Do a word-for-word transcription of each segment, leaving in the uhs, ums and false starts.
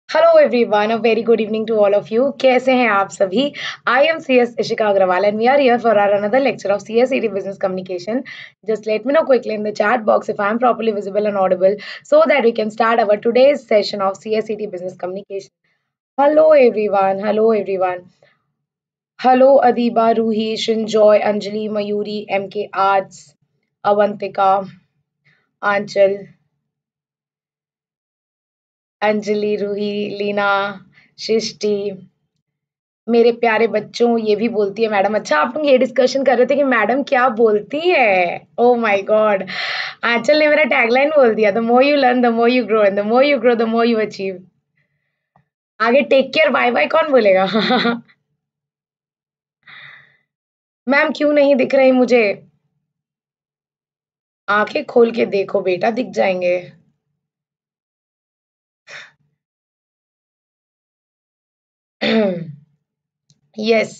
Hello everyone, a very good evening to all of you. कैसे हैं आप सभी? I am C S Ishika Agarwal and we are here for our another lecture of C S E T Business Communication. Just let me know quickly in the chat box if I am properly visible and audible so that we can start our today's session of C S E T Business Communication. Hello everyone, hello everyone. Hello Adiba, Ruhi, Shinjoy, Anjali, Mayuri, M K Arts, Avantika, Anchal, Anjali, Roohi, Leena, Srishti, मेरे प्यारे बच्चों। ये भी बोलती है madam. अच्छा, आप लोग ये डिस्कशन कर रहे थे कि मैडम क्या बोलती है। ओह माय गॉड, आंचल ने मेरा टैगलाइन बोल दिया, the more you learn the more you grow and the more you grow the more you achieve. आगे टेक केयर बाय बाय कौन बोलेगा? मैम क्यों नहीं दिख रही मुझे? आंखें खोल के देखो बेटा, दिख जाएंगे। यस।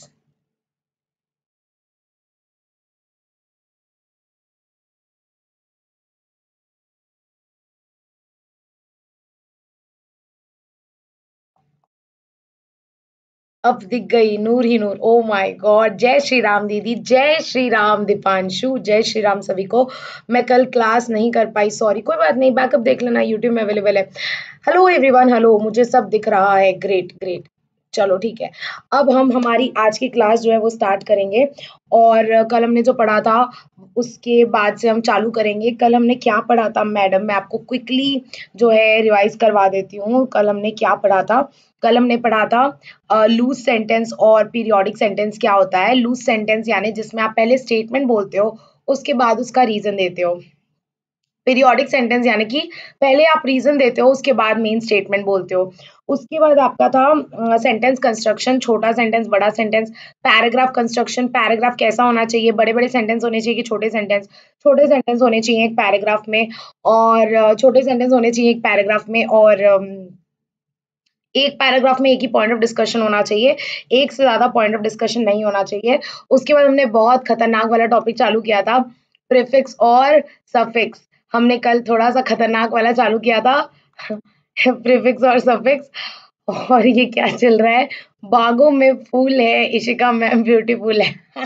अब दिख गई, नूर ही नूर। ओ माय गॉड, जय श्री राम दीदी, जय श्री राम दीपांशु, जय श्री राम सभी को। मैं कल क्लास नहीं कर पाई, सॉरी। कोई बात नहीं, बैकअप देख लेना, यूट्यूब में अवेलेबल है। हेलो एवरीवन, हेलो, मुझे सब दिख रहा है। ग्रेट ग्रेट, चलो ठीक है। अब हम हमारी आज की क्लास जो है वो स्टार्ट करेंगे और कल हमने जो पढ़ा था उसके बाद से हम चालू करेंगे। कल हमने क्या पढ़ा था मैडम, मैं आपको क्विकली जो है रिवाइज करवा देती हूँ। कल हमने क्या पढ़ा था? कल हमने पढ़ा था लूज सेंटेंस और पीरियोडिक सेंटेंस क्या होता है। लूज सेंटेंस यानी जिसमें आप पहले स्टेटमेंट बोलते हो, उसके बाद उसका रीजन देते हो। पीरियोडिक सेंटेंस यानी कि पहले आप रीजन देते हो, उसके बाद मेन स्टेटमेंट बोलते हो। उसके बाद आपका था सेंटेंस कंस्ट्रक्शन, छोटा सेंटेंस, बड़ा सेंटेंस। पैराग्राफ कंस्ट्रक्शन, पैराग्राफ कैसा होना चाहिए, बड़े बड़े सेंटेंस होने चाहिए कि छोटे सेंटेंस? छोटे सेंटेंस होने चाहिए एक पैराग्राफ में, और अ, छोटे सेंटेंस होने चाहिए एक पैराग्राफ में, और अम, एक पैराग्राफ में एक ही पॉइंट ऑफ डिस्कशन होना चाहिए, एक से ज्यादा पॉइंट ऑफ डिस्कशन नहीं होना चाहिए। उसके बाद हमने बहुत खतरनाक वाला टॉपिक चालू किया था, प्रीफिक्स और सफिक्स। हमने कल थोड़ा सा खतरनाक वाला चालू किया था, प्रीफिक्स और सफिक्स। और ये क्या चल रहा है? बागों में फूल है, इशिका मैम ब्यूटीफुल है।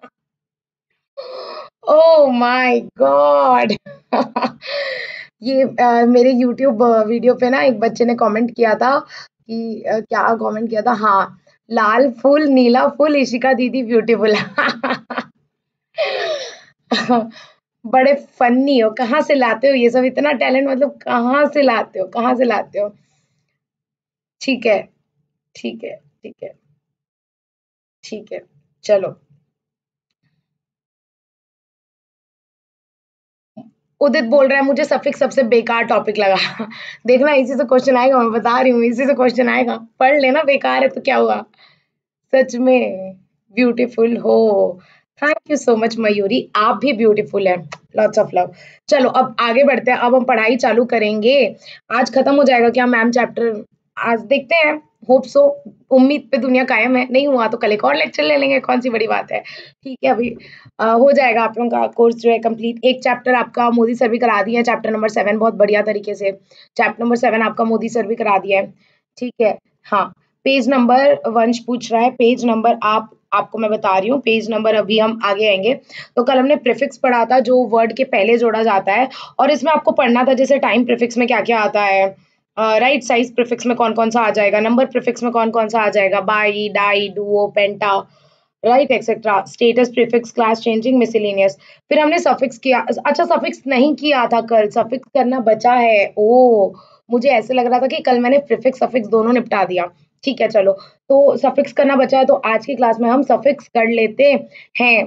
Oh my god. ये अ, मेरे यूट्यूब वीडियो पे ना एक बच्चे ने कमेंट किया था कि अ, क्या कमेंट किया था, हाँ, लाल फूल नीला फूल इशिका दीदी ब्यूटीफुल। बड़े फनी हो, कहाँ से लाते हो ये सब इतना टैलेंट? मतलब कहाँ से लाते हो, कहाँ से लाते हो? ठीक है, ठीक है, ठीक है, ठीक है, चलो। उदित बोल रहा है मुझे सफिक्स सबसे बेकार टॉपिक लगा। देखना, इसी से क्वेश्चन आएगा, मैं बता रही हूँ, इसी से क्वेश्चन आएगा। पढ़ लेना, बेकार है तो क्या हुआ? सच में ब्यूटीफुल हो। Thank you so much Mayuri, आप भी ब्यूटीफुल है। Lots of love. चलो अब आगे बढ़ते हैं, अब हम पढ़ाई चालू करेंगे। आज खत्म हो जाएगा क्या मैम चैप्टर? आज देखते हैं, होप सो। उम्मीद पे दुनिया कायम है, नहीं हुआ तो कल एक और लेक्चर ले लेंगे, कौन सी बड़ी बात है। ठीक है, अभी अ, हो जाएगा आप लोगों का कोर्स जो है कंप्लीट। एक चैप्टर आपका मोदी सर भी करा दिया है, चैप्टर नंबर सेवन, बहुत बढ़िया तरीके से। चैप्टर नंबर सेवन आपका मोदी सर भी करा दिया है। ठीक है, हाँ। पेज नंबर वंश पूछ रहा है, पेज नंबर आप आपको मैं बता रही हूँ, पेज नंबर अभी हम आगे आएंगे। तो कल हमने प्रीफिक्स पढ़ा था, जो वर्ड के पहले जोड़ा जाता है, और इसमें आपको पढ़ना था जैसे टाइम प्रीफिक्स में क्या क्या आता है, राइट साइज प्रीफिक्स में कौन कौन सा आ जाएगा, नंबर प्रीफिक्स में कौन कौन सा आ जाएगा, bi di duo penta, right etcetera, status prefix, class changing, miscellaneous. फिर हमने सफिक्स किया। अच्छा, सफिक्स नहीं किया था कल, सफिक्स करना बचा है। ओ, मुझे ऐसे लग रहा था कि कल मैंने प्रीफिक्स सफिक्स दोनों निपटा दिया। ठीक है, चलो। तो सफिक्स करना बचा है, तो आज की क्लास में हम सफिक्स कर लेते हैं।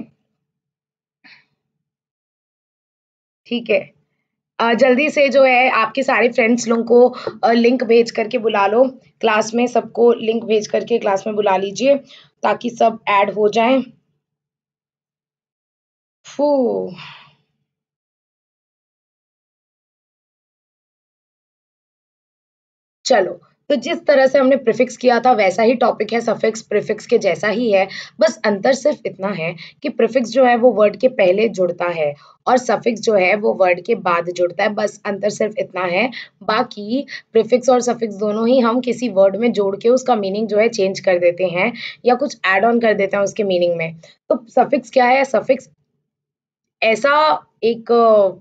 ठीक है। अ, जल्दी से जो है आपके सारे फ्रेंड्स लोगों को अ, लिंक भेज करके बुला लो। क्लास में सबको लिंक भेज करके क्लास में बुला लीजिए, ताकि सब ऐड हो जाएं। फू चलो, तो जिस तरह से हमने प्रीफिक्स किया था वैसा ही टॉपिक है, सफिक्स प्रीफिक्स के जैसा ही है, बस अंतर सिर्फ इतना है कि प्रीफिक्स जो है वो वर्ड के पहले जुड़ता है और सफिक्स जो है वो वर्ड के बाद जुड़ता है, बस अंतर सिर्फ इतना है। बाकी प्रीफिक्स और सफिक्स दोनों ही हम किसी वर्ड में जोड़ के उसका मीनिंग जो है चेंज कर देते हैं या कुछ ऐड ऑन कर देते हैं उसके मीनिंग में। तो सफिक्स क्या है? सफिक्स ऐसा एक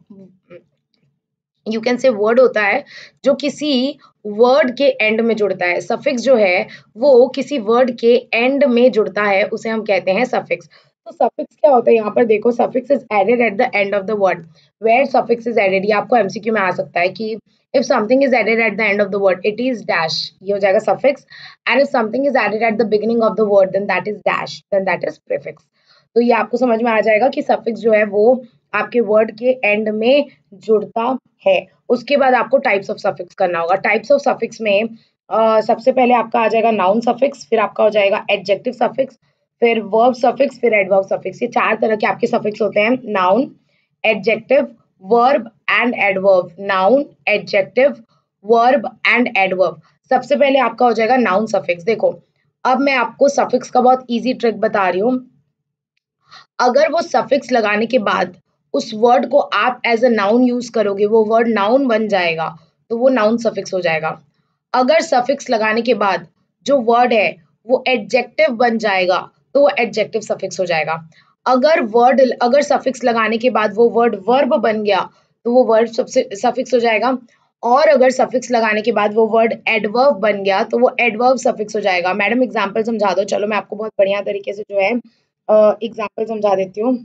यू कैन से वर्ड होता है जो किसी वर्ड के एंड में जुड़ता है। सफिक्स जो है वो किसी वर्ड के एंड में जुड़ता है, उसे हम कहते हैं सफिक्स। तो सफिक्स क्या होता है? यहाँ पर देखो, suffix is added at the end of the word. Where suffix is added, ये आपको एमसीक्यू में आ सकता है कि if something is added at the end of the word it is dash, ये हो जाएगा suffix. And if something is added at the beginning of the word then that is dash, then that is prefix. तो ये आपको समझ में आ जाएगा कि सफिक्स जो है वो आपके वर्ड के एंड में जुड़ता है। उसके बाद आपको टाइप्स ऑफ सफिक्स करना होगा। टाइप्स ऑफ सफिक्स में uh, सबसे पहले आपका आ जाएगा नाउन सफिक्स, फिर आपका हो जाएगा एडजेक्टिव सफिक्स, फिर वर्ब सफिक्स, फिर एडवर्ब सफिक्स। ये चार तरह के आपके सफिक्स होते हैं, noun, adjective, verb and adverb. Noun, adjective, verb and adverb. सबसे पहले आपका हो जाएगा नाउन सफिक्स। देखो, अब मैं आपको सफिक्स का बहुत इजी ट्रिक बता रही हूँ। अगर वो सफिक्स लगाने के बाद उस वर्ड को आप एज अ नाउन यूज करोगे, वो वर्ड नाउन बन जाएगा, तो वो नाउन सफिक्स हो जाएगा। अगर सफिक्स लगाने के बाद जो वर्ड है वो एडजेक्टिव बन जाएगा, तो वो एडजेक्टिव सफिक्स हो जाएगा। अगर वर्ड अगर सफिक्स लगाने के बाद वो वर्ड वर्ब बन गया, तो वो वर्ड सबसे सफिक्स हो जाएगा। और अगर सफिक्स लगाने के बाद वो वर्ड एडवर्ब बन गया, तो वो एडवर्ब सफिक्स हो जाएगा। मैडम एग्जांपल समझा दो। चलो मैं आपको बहुत बढ़िया तरीके से जो है एग्जाम्पल समझा देती हूँ।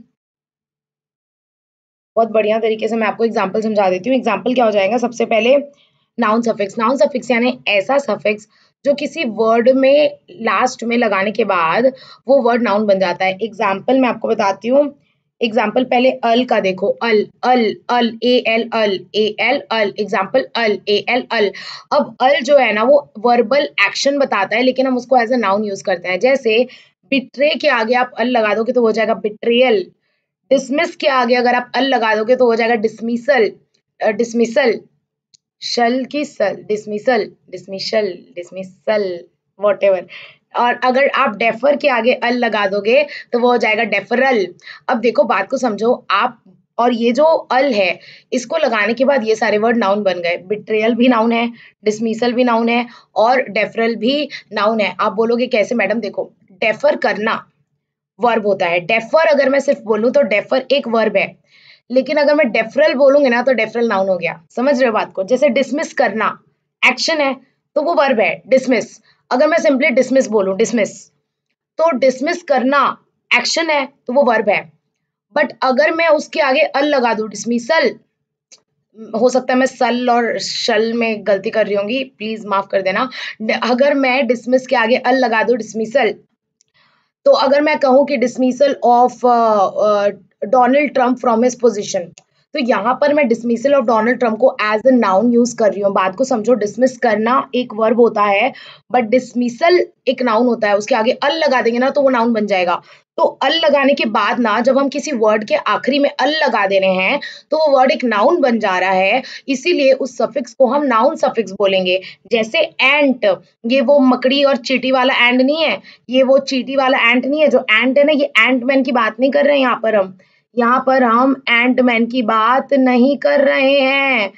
बहुत बढ़िया तरीके से मैं आपको एग्जाम्पल समझा देती हूँ। एग्जाम्पल क्या हो जाएगा? सबसे पहले नाउन सफिक्स। नाउन सफिक्स यानी ऐसा सफिक्स जो किसी वर्ड में लास्ट में लगाने के बाद वो वर्ड नाउन बन जाता है। एग्जाम्पल मैं आपको बताती हूँ। एग्जाम्पल पहले अल का देखो, al al al A L al A L al. Example al A L al. अब अल जो है ना वो वर्बल एक्शन बताता है, लेकिन हम उसको एज अ नाउन यूज करते हैं। जैसे बिट्रे के आगे आप अल लगा दोगे तो हो जाएगा बिट्रियल। डिसमिस के आगे अगर आप अल लगा दोगे तो हो जाएगा डिसमिसल। डिसमिसल, शल की सल, डिसमिसल, डिसमिशल, डिसमिसल, व्हाटएवर। और अगर आप डेफर के आगे अल लगा दोगे तो वो हो जाएगा डेफरल। अब देखो, बात को समझो आप। और ये जो अल है इसको लगाने के बाद ये सारे वर्ड नाउन बन गए। बिट्रेयल भी नाउन है, डिसमिसल भी नाउन है और डेफरल भी नाउन है। आप बोलोगे कैसे मैडम? देखो, डेफर करना वर्ब होता है। डेफर अगर मैं सिर्फ बोलूं तो डेफर एक वर्ब है, लेकिन अगर मैं डेफरल बोलूंगी ना तो डेफरल नाउन हो गया। समझ रहे हो बात को? जैसे डिसमिस करना एक्शन है तो वो वर्ब है डिसमिस। अगर मैं सिंपली डिसमिस बोलूं, डिसमिस, तो डिसमिस करना एक्शन है तो वो वर्ब है। बट अगर मैं उसके आगे अल लगा दूं, डिसमिसल, हो सकता है मैं सल और शल में गलती कर रही होंगी, प्लीज माफ कर देना। अगर मैं डिसमिस के आगे अल लगा दूं, डिसमिसल, तो अगर मैं कहूं कि dismissal of Donald Trump from his position, तो यहाँ पर मैं डिसमिसल ऑफ डोनाल्ड ट्रंप को एज अ नाउन यूज कर रही हूँ। बात को समझो, डिसमिस करना एक वर्ब होता है बट डिसमिसल एक नाउन होता है। उसके आगे अल लगा देंगे ना तो वो नाउन बन जाएगा। तो अल लगाने के बाद ना जब हम किसी वर्ड के आखिरी में अल लगा दे रहे हैं तो वो वर्ड एक नाउन बन जा रहा है, इसीलिए उस सफिक्स को हम नाउन सफिक्स बोलेंगे। जैसे एंट, ये वो मकड़ी और चींटी वाला एंड नहीं है, ये वो चींटी वाला एंट नहीं है। जो एंट है ना, ये एंट मैन की बात नहीं कर रहे हैं यहाँ पर हम। यहाँ पर हम एंट मैन की बात नहीं कर रहे हैं।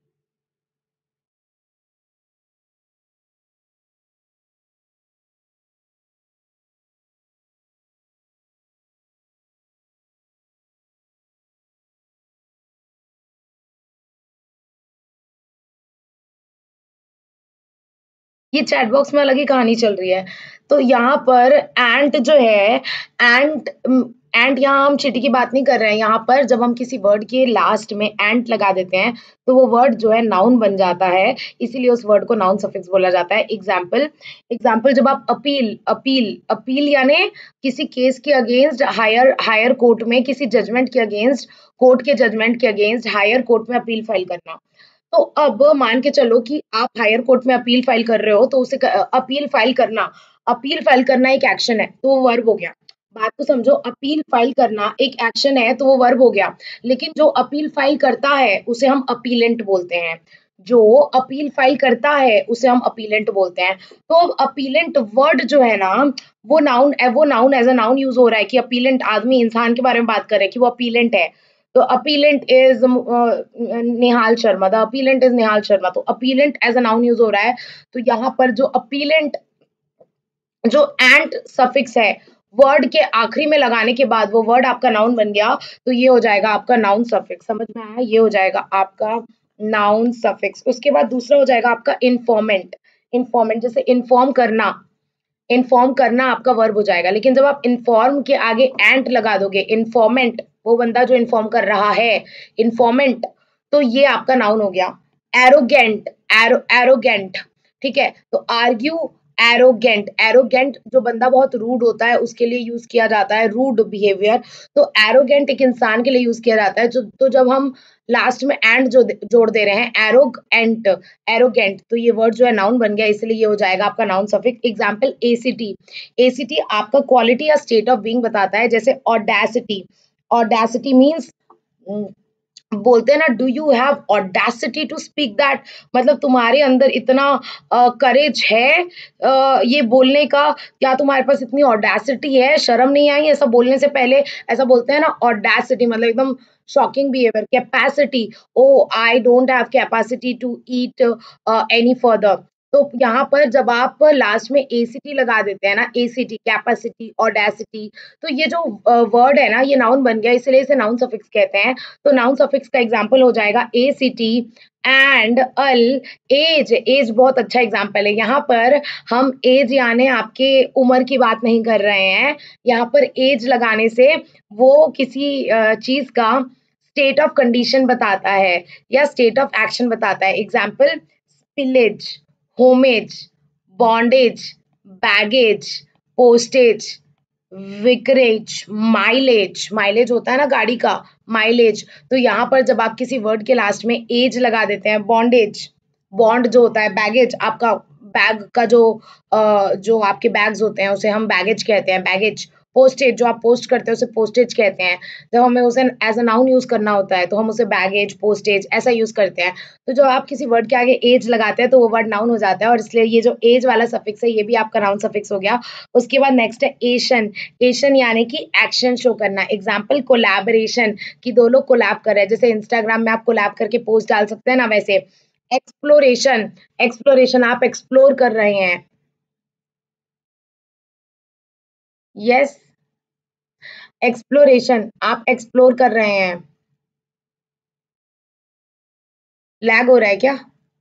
ये चैट बॉक्स में अलग ही कहानी चल रही है। तो यहाँ पर एंट जो है, एंट एंट यहाँ हम चींटी की बात नहीं कर रहे हैं। यहाँ पर जब हम किसी वर्ड के लास्ट में एंट लगा देते हैं तो वो वर्ड जो है नाउन बन जाता है, इसीलिए उस वर्ड को नाउन सफिक्स बोला जाता है। एग्जाम्पल एग्जाम्पल जब आप अपील अपील अपील यानी किसी केस के अगेंस्ट हायर हायर कोर्ट में, किसी जजमेंट के अगेंस्ट, कोर्ट के जजमेंट के अगेंस्ट हायर कोर्ट में अपील फाइल करना। तो अब मान के चलो कि आप हायर कोर्ट में अपील फाइल कर रहे हो, तो उसे अपील फाइल करना अपील फाइल करना एक एक्शन है तो वो वर्ब हो गया। बात को समझो, अपील फाइल करना एक एक्शन है तो वो वर्ब हो गया, लेकिन जो अपील फाइल करता है उसे हम अपीलेंट बोलते हैं। जो अपील फाइल करता है उसे हम अपीलेंट बोलते हैं। तो अपीलेंट वर्ड जो है ना, वो नाउन वो noun as a noun use हो रहा है कि अपीलेंट आदमी इंसान के बारे में बात कर रहे हैं कि वो अपीलेंट है। तो appellant is Nihal Sharma, the appellant is Nihal Sharma. तो appellant as a noun use हो रहा है। तो यहाँ पर जो अपीलेंट, जो एंट सफिक्स है वर्ड के आखिरी में लगाने के बाद वो वर्ड आपका नाउन बन गया, तो ये हो जाएगा आपका नाउन सफिक्स। समझ में आया? ये हो जाएगा आपका नाउन सफिक्स। उसके बाद दूसरा हो जाएगा आपका इन्फॉर्मेंट। इन्फॉर्मेंट जैसे इन्फॉर्म करना, इन्फॉर्म करना आपका वर्ब हो जाएगा। लेकिन जब आप इन्फॉर्म के आगे एंट लगा दोगे, इन्फॉर्मेंट वो बंदा जो इन्फॉर्म कर रहा है, इन्फॉर्मेंट, तो ये आपका नाउन हो गया। एरोगेंट, एरो एरोगेंट, ठीक है। तो आर्ग्यू, एरोगेंट, एरोगेंट जो बंदा बहुत रूड होता है उसके लिए यूज किया जाता है, रूड बिहेवियर। तो एरोगेंट एक इंसान के लिए यूज किया जाता है। जो तो जब हम लास्ट में एंड जो जोड़ दे रहे हैं, एरोगेंट, एरोगेंट, तो ये वर्ड जो है नाउन बन गया, इसलिए ये हो जाएगा आपका noun suffix. Example acity, acity आपका क्वालिटी या स्टेट ऑफ बीइंग बताता है। जैसे ऑडेसिटी, ऑडेसिटी मींस बोलते हैं ना, do you have audacity to speak that, मतलब तुम्हारे अंदर इतना करेज uh, है uh, ये बोलने का, क्या तुम्हारे पास इतनी ऑडेसिटी है, शर्म नहीं आई ऐसा बोलने से पहले, ऐसा बोलते हैं ना ऑडेसिटी, मतलब एकदम shocking behaviour. Capacity, oh I don't have capacity to eat any further. तो यहाँ पर जब आप लास्ट में एसीटी लगा देते हैं ना, एसीटी, कैपेसिटी, ऑडेसिटी, तो ये जो वर्ड है ना ये नाउन बन गया, इसलिए इसे नाउन सफिक्स कहते हैं। तो नाउन सफिक्स का एग्जांपल हो जाएगा A C T and al. Age, age बहुत अच्छा एग्जांपल है। यहाँ पर हम एज यानी आपके उम्र की बात नहीं कर रहे हैं। यहाँ पर एज लगाने से वो किसी चीज का स्टेट ऑफ कंडीशन बताता है या स्टेट ऑफ एक्शन बताता है। Example spillage, homage, bondage, baggage, postage, vicarage, mileage, mileage होता है ना गाड़ी का, माइलेज। तो यहाँ पर जब आप किसी वर्ड के लास्ट में एज लगा देते हैं, बॉन्डेज, बॉन्ड जो होता है, बैगेज आपका बैग का जो अ, जो आपके बैग्स होते हैं उसे हम बैगेज कहते हैं, बैगेज। पोस्टेज जो आप पोस्ट करते हैं उसे पोस्टेज कहते हैं। जब हमें उसे एज अ नाउन यूज करना होता है तो हम उसे बैगेज, पोस्टेज ऐसा यूज करते हैं। तो जब आप किसी वर्ड के आगे एज लगाते हैं तो वो वर्ड नाउन हो जाता है, और इसलिए ये जो एज वाला सफिक्स है ये भी आपका नाउन सफिक्स हो गया। उसके बाद नेक्स्ट है एशन, एशन यानी कि एक्शन शो करना। एग्जाम्पल कोलैबोरेशन, कि दो लोग कोलैब कर रहे हैं, जैसे इंस्टाग्राम में आप कोलैब करके पोस्ट डाल सकते हैं ना, वैसे। एक्सप्लोरेशन, एक्सप्लोरेशन आप एक्सप्लोर कर रहे हैं। यस, एक्सप्लोरेशन आप एक्सप्लोर कर रहे हैं। लैग हो रहा है क्या?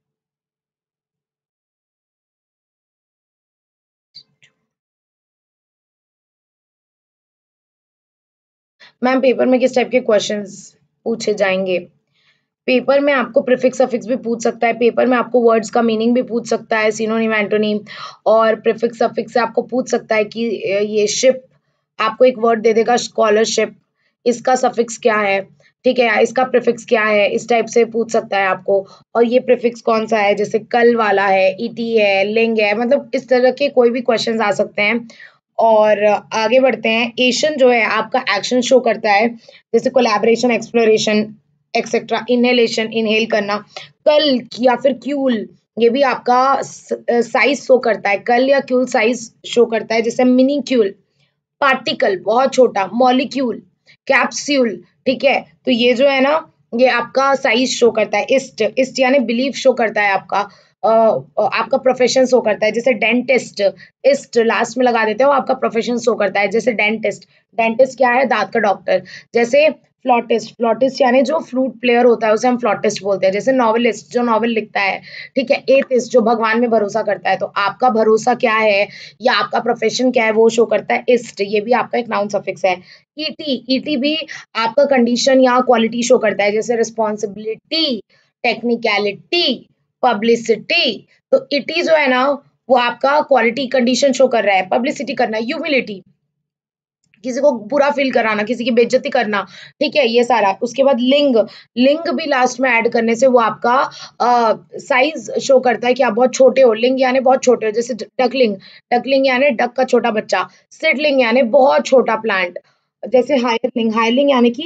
मैम पेपर में किस टाइप के क्वेश्चंस पूछे जाएंगे? पेपर में आपको प्रीफिक्स सफिक्स भी पूछ सकता है, पेपर में आपको वर्ड्स का मीनिंग भी पूछ सकता है, सिनोनिम, एंटोनिम, और प्रीफिक्स सफिक्स से आपको पूछ सकता है कि ये शिप, आपको एक वर्ड दे देगा स्कॉलरशिप, इसका सफिक्स क्या है, ठीक है, इसका प्रीफिक्स क्या है, इस टाइप से पूछ सकता है आपको। और ये प्रीफिक्स कौन सा है, जैसे कल वाला है, ईटी है, लिंग है, मतलब इस तरह के कोई भी क्वेश्चंस आ सकते हैं। और आगे बढ़ते हैं। एशन जो है आपका एक्शन शो करता है, जैसे collaboration, exploration, etcetera. Inhalation, inhale करना। कल या फिर क्यूल, ये भी आपका साइज शो करता है, कल या क्यूल साइज शो करता है, जैसे मिनिक्यूल, पार्टिकल बहुत छोटा, मॉलिक्यूल, कैप्सूल, ठीक है। तो ये जो है ना ये आपका साइज शो करता है। इस्ट, इस्ट यानी बिलीफ शो करता है आपका। अ, आपका प्रोफेशन शो करता है, जैसे डेंटिस्ट, इस्ट लास्ट में लगा देते हो, आपका प्रोफेशन शो करता है, जैसे डेंटिस्ट। डेंटिस्ट क्या है? दांत का डॉक्टर। जैसे फ्लॉटिस्ट, फ्लॉटिस्ट यानी जो फ्लूट प्लेयर होता है उसे हम फ्लॉटिस्ट बोलते हैं। जैसे नॉवेलिस्ट जो नॉवेल लिखता है, ठीक है। एथिस्ट जो भगवान में भरोसा करता है। तो आपका भरोसा क्या है या आपका प्रोफेशन क्या है वो शो करता है इस्ट, ये भी आपका एक नाउन सफिक्स है। ईटी, ईटी भी आपका कंडीशन या क्वालिटी शो करता है, जैसे रिस्पॉन्सिबिलिटी, टेक्निकलिटी, पब्लिसिटी। तो इटी जो है ना वो आपका क्वालिटी कंडीशन शो कर रहा है। पब्लिसिटी करना, ह्यूमिलिटी, किसी को बुरा फील कराना, किसी की बेइज्जती करना, ठीक है, ये सारा। उसके बाद लिंग, लिंग भी लास्ट में ऐड करने से वो आपका साइज शो करता है कि आप बहुत छोटे हो। लिंग यानी बहुत छोटे हो, जैसे डकलिंग, डकलिंग यानी डक का छोटा बच्चा। सीडलिंग यानी बहुत छोटा प्लांट। जैसे हायरलिंग, हायरलिंग यानी कि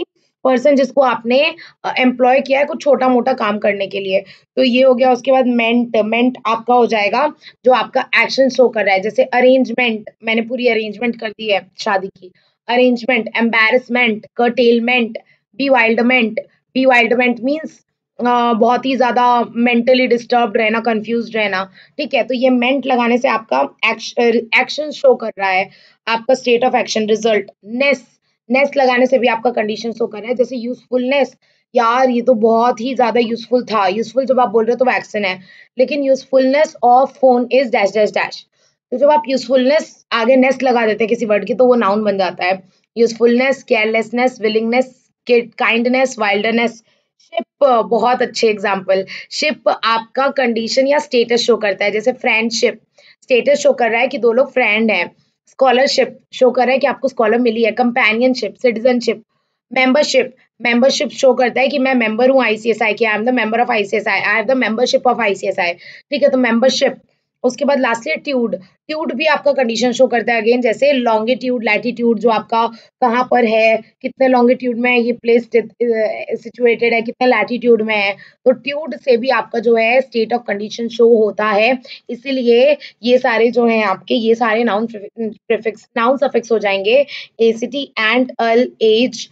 पर्सन जिसको आपने एम्प्लॉय किया है कुछ छोटा मोटा काम करने के लिए, तो ये हो गया। उसके बाद मेंट, मेंट आपका हो जाएगा जो आपका एक्शन शो कर रहा है, जैसे अरेंजमेंट, मैंने पूरी अरेंजमेंट कर दी है शादी की, arrangement, embarrassment, curtailment, bewilderment, bewilderment means बहुत ही ज्यादा मेंटली डिस्टर्ब रहना, कंफ्यूज रहना, ठीक है। तो ये मेंट लगाने से आपका एक्शन शो कर रहा है, आपका state of action, result. Ness, ness लगाने से भी आपका कंडीशन शो कर रहा है, जैसे यूजफुलनेस, यार ये तो बहुत ही ज्यादा यूजफुल था, यूजफुल जब आप बोल रहे हो तो वो एक्शन है, लेकिन usefulness of phone is dash dash dash. तो जब आप यूजफुलनेस आगे नेस लगा देते हैं किसी वर्ड की तो वो नाउन बन जाता है। Usefulness, carelessness, willingness, kindness, wildness. Ship, बहुत अच्छे एग्जाम्पल। शिप आपका कंडीशन या स्टेटस शो करता है, जैसे फ्रेंडशिप, स्टेटस शो कर रहा है कि दो लोग फ्रेंड हैं। स्कॉलरशिप शो कर रहा है कि आपको स्कॉलर मिली है। Companionship, citizenship, membership, membership show करता है कि मैं मेंबर हूँ आईसीएसआई के, I am the member of ICSI, I have the membership of ICSI, ठीक है, तो मेंबरशिप। उसके बाद लास्टली ट्यूड, ट्यूड भी आपका कंडीशन शो करता है अगेन, जैसे लॉन्गिट्यूड, लैटिट्यूड, जो आपका कहाँ पर है, कितने लॉन्गिट्यूड में ये प्लेस सिचुएटेड है, कितने लैटिट्यूड में है, तो ट्यूड से भी आपका जो है स्टेट ऑफ कंडीशन शो होता है। इसीलिए ये सारे जो हैं आपके, ये सारे नाउन प्रीफिक्स, नाउन सफिक्स हो जाएंगे acity, and, al, age,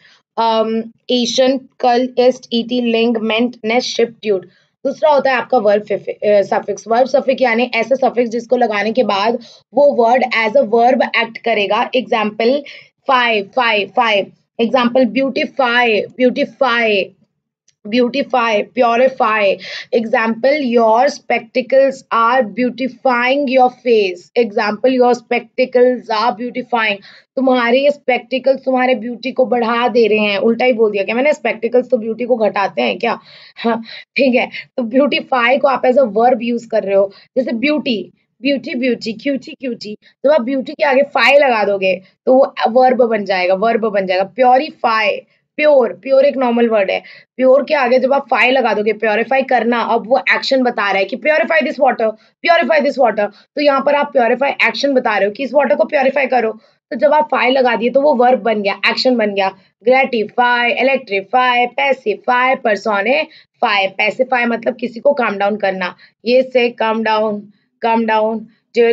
ation, कल, एस्ट, ईटी, लिंग, मेंट, नेस्ट, शिप, ट्यूड। दूसरा होता है आपका वर्ब सफिक्स। वर्ब सफिक्स यानी ऐसा सफिक्स जिसको लगाने के बाद वो word as a verb act करेगा। Example, fy, fy, fy, example, beautify, beautify, beautify, purify, example, your spectacles are beautifying your face, example, your spectacles are beautifying, तुम्हारे ये spectacles तुम्हारे ब्यूटी को बढ़ा दे रहे हैं। उल्टा ही बोल दिया क्या मैंने, spectacles तो ब्यूटी को घटाते हैं क्या? हाँ, ठीक है। तो ब्यूटीफाई को आप एज अ वर्ब यूज कर रहे हो, जैसे beauty, beauty, beauty, cutie, cutie, जब आप ब्यूटी के आगे फाई लगा दोगे तो वो वर्ब बन जाएगा, वर्ब बन जाएगा। प्योरीफाई, प्योर, प्योर एक नॉर्मल वर्ड है, प्योर के आगे जब आप फाई लगा दोगे, प्योरीफाई करना, अब वो एक्शन बता रहा है कि purify this water, purify this water, तो यहाँ पर आप प्योरीफाई एक्शन बता रहे हो कि इस वाटर को प्योरीफाई करो। तो जब आप फाई लगा दिए तो वो वर्ब बन गया, एक्शन बन गया। Gratify, electrify, pacify, personify. Pacify मतलब किसी को काम डाउन करना, ये से calm down, calm down,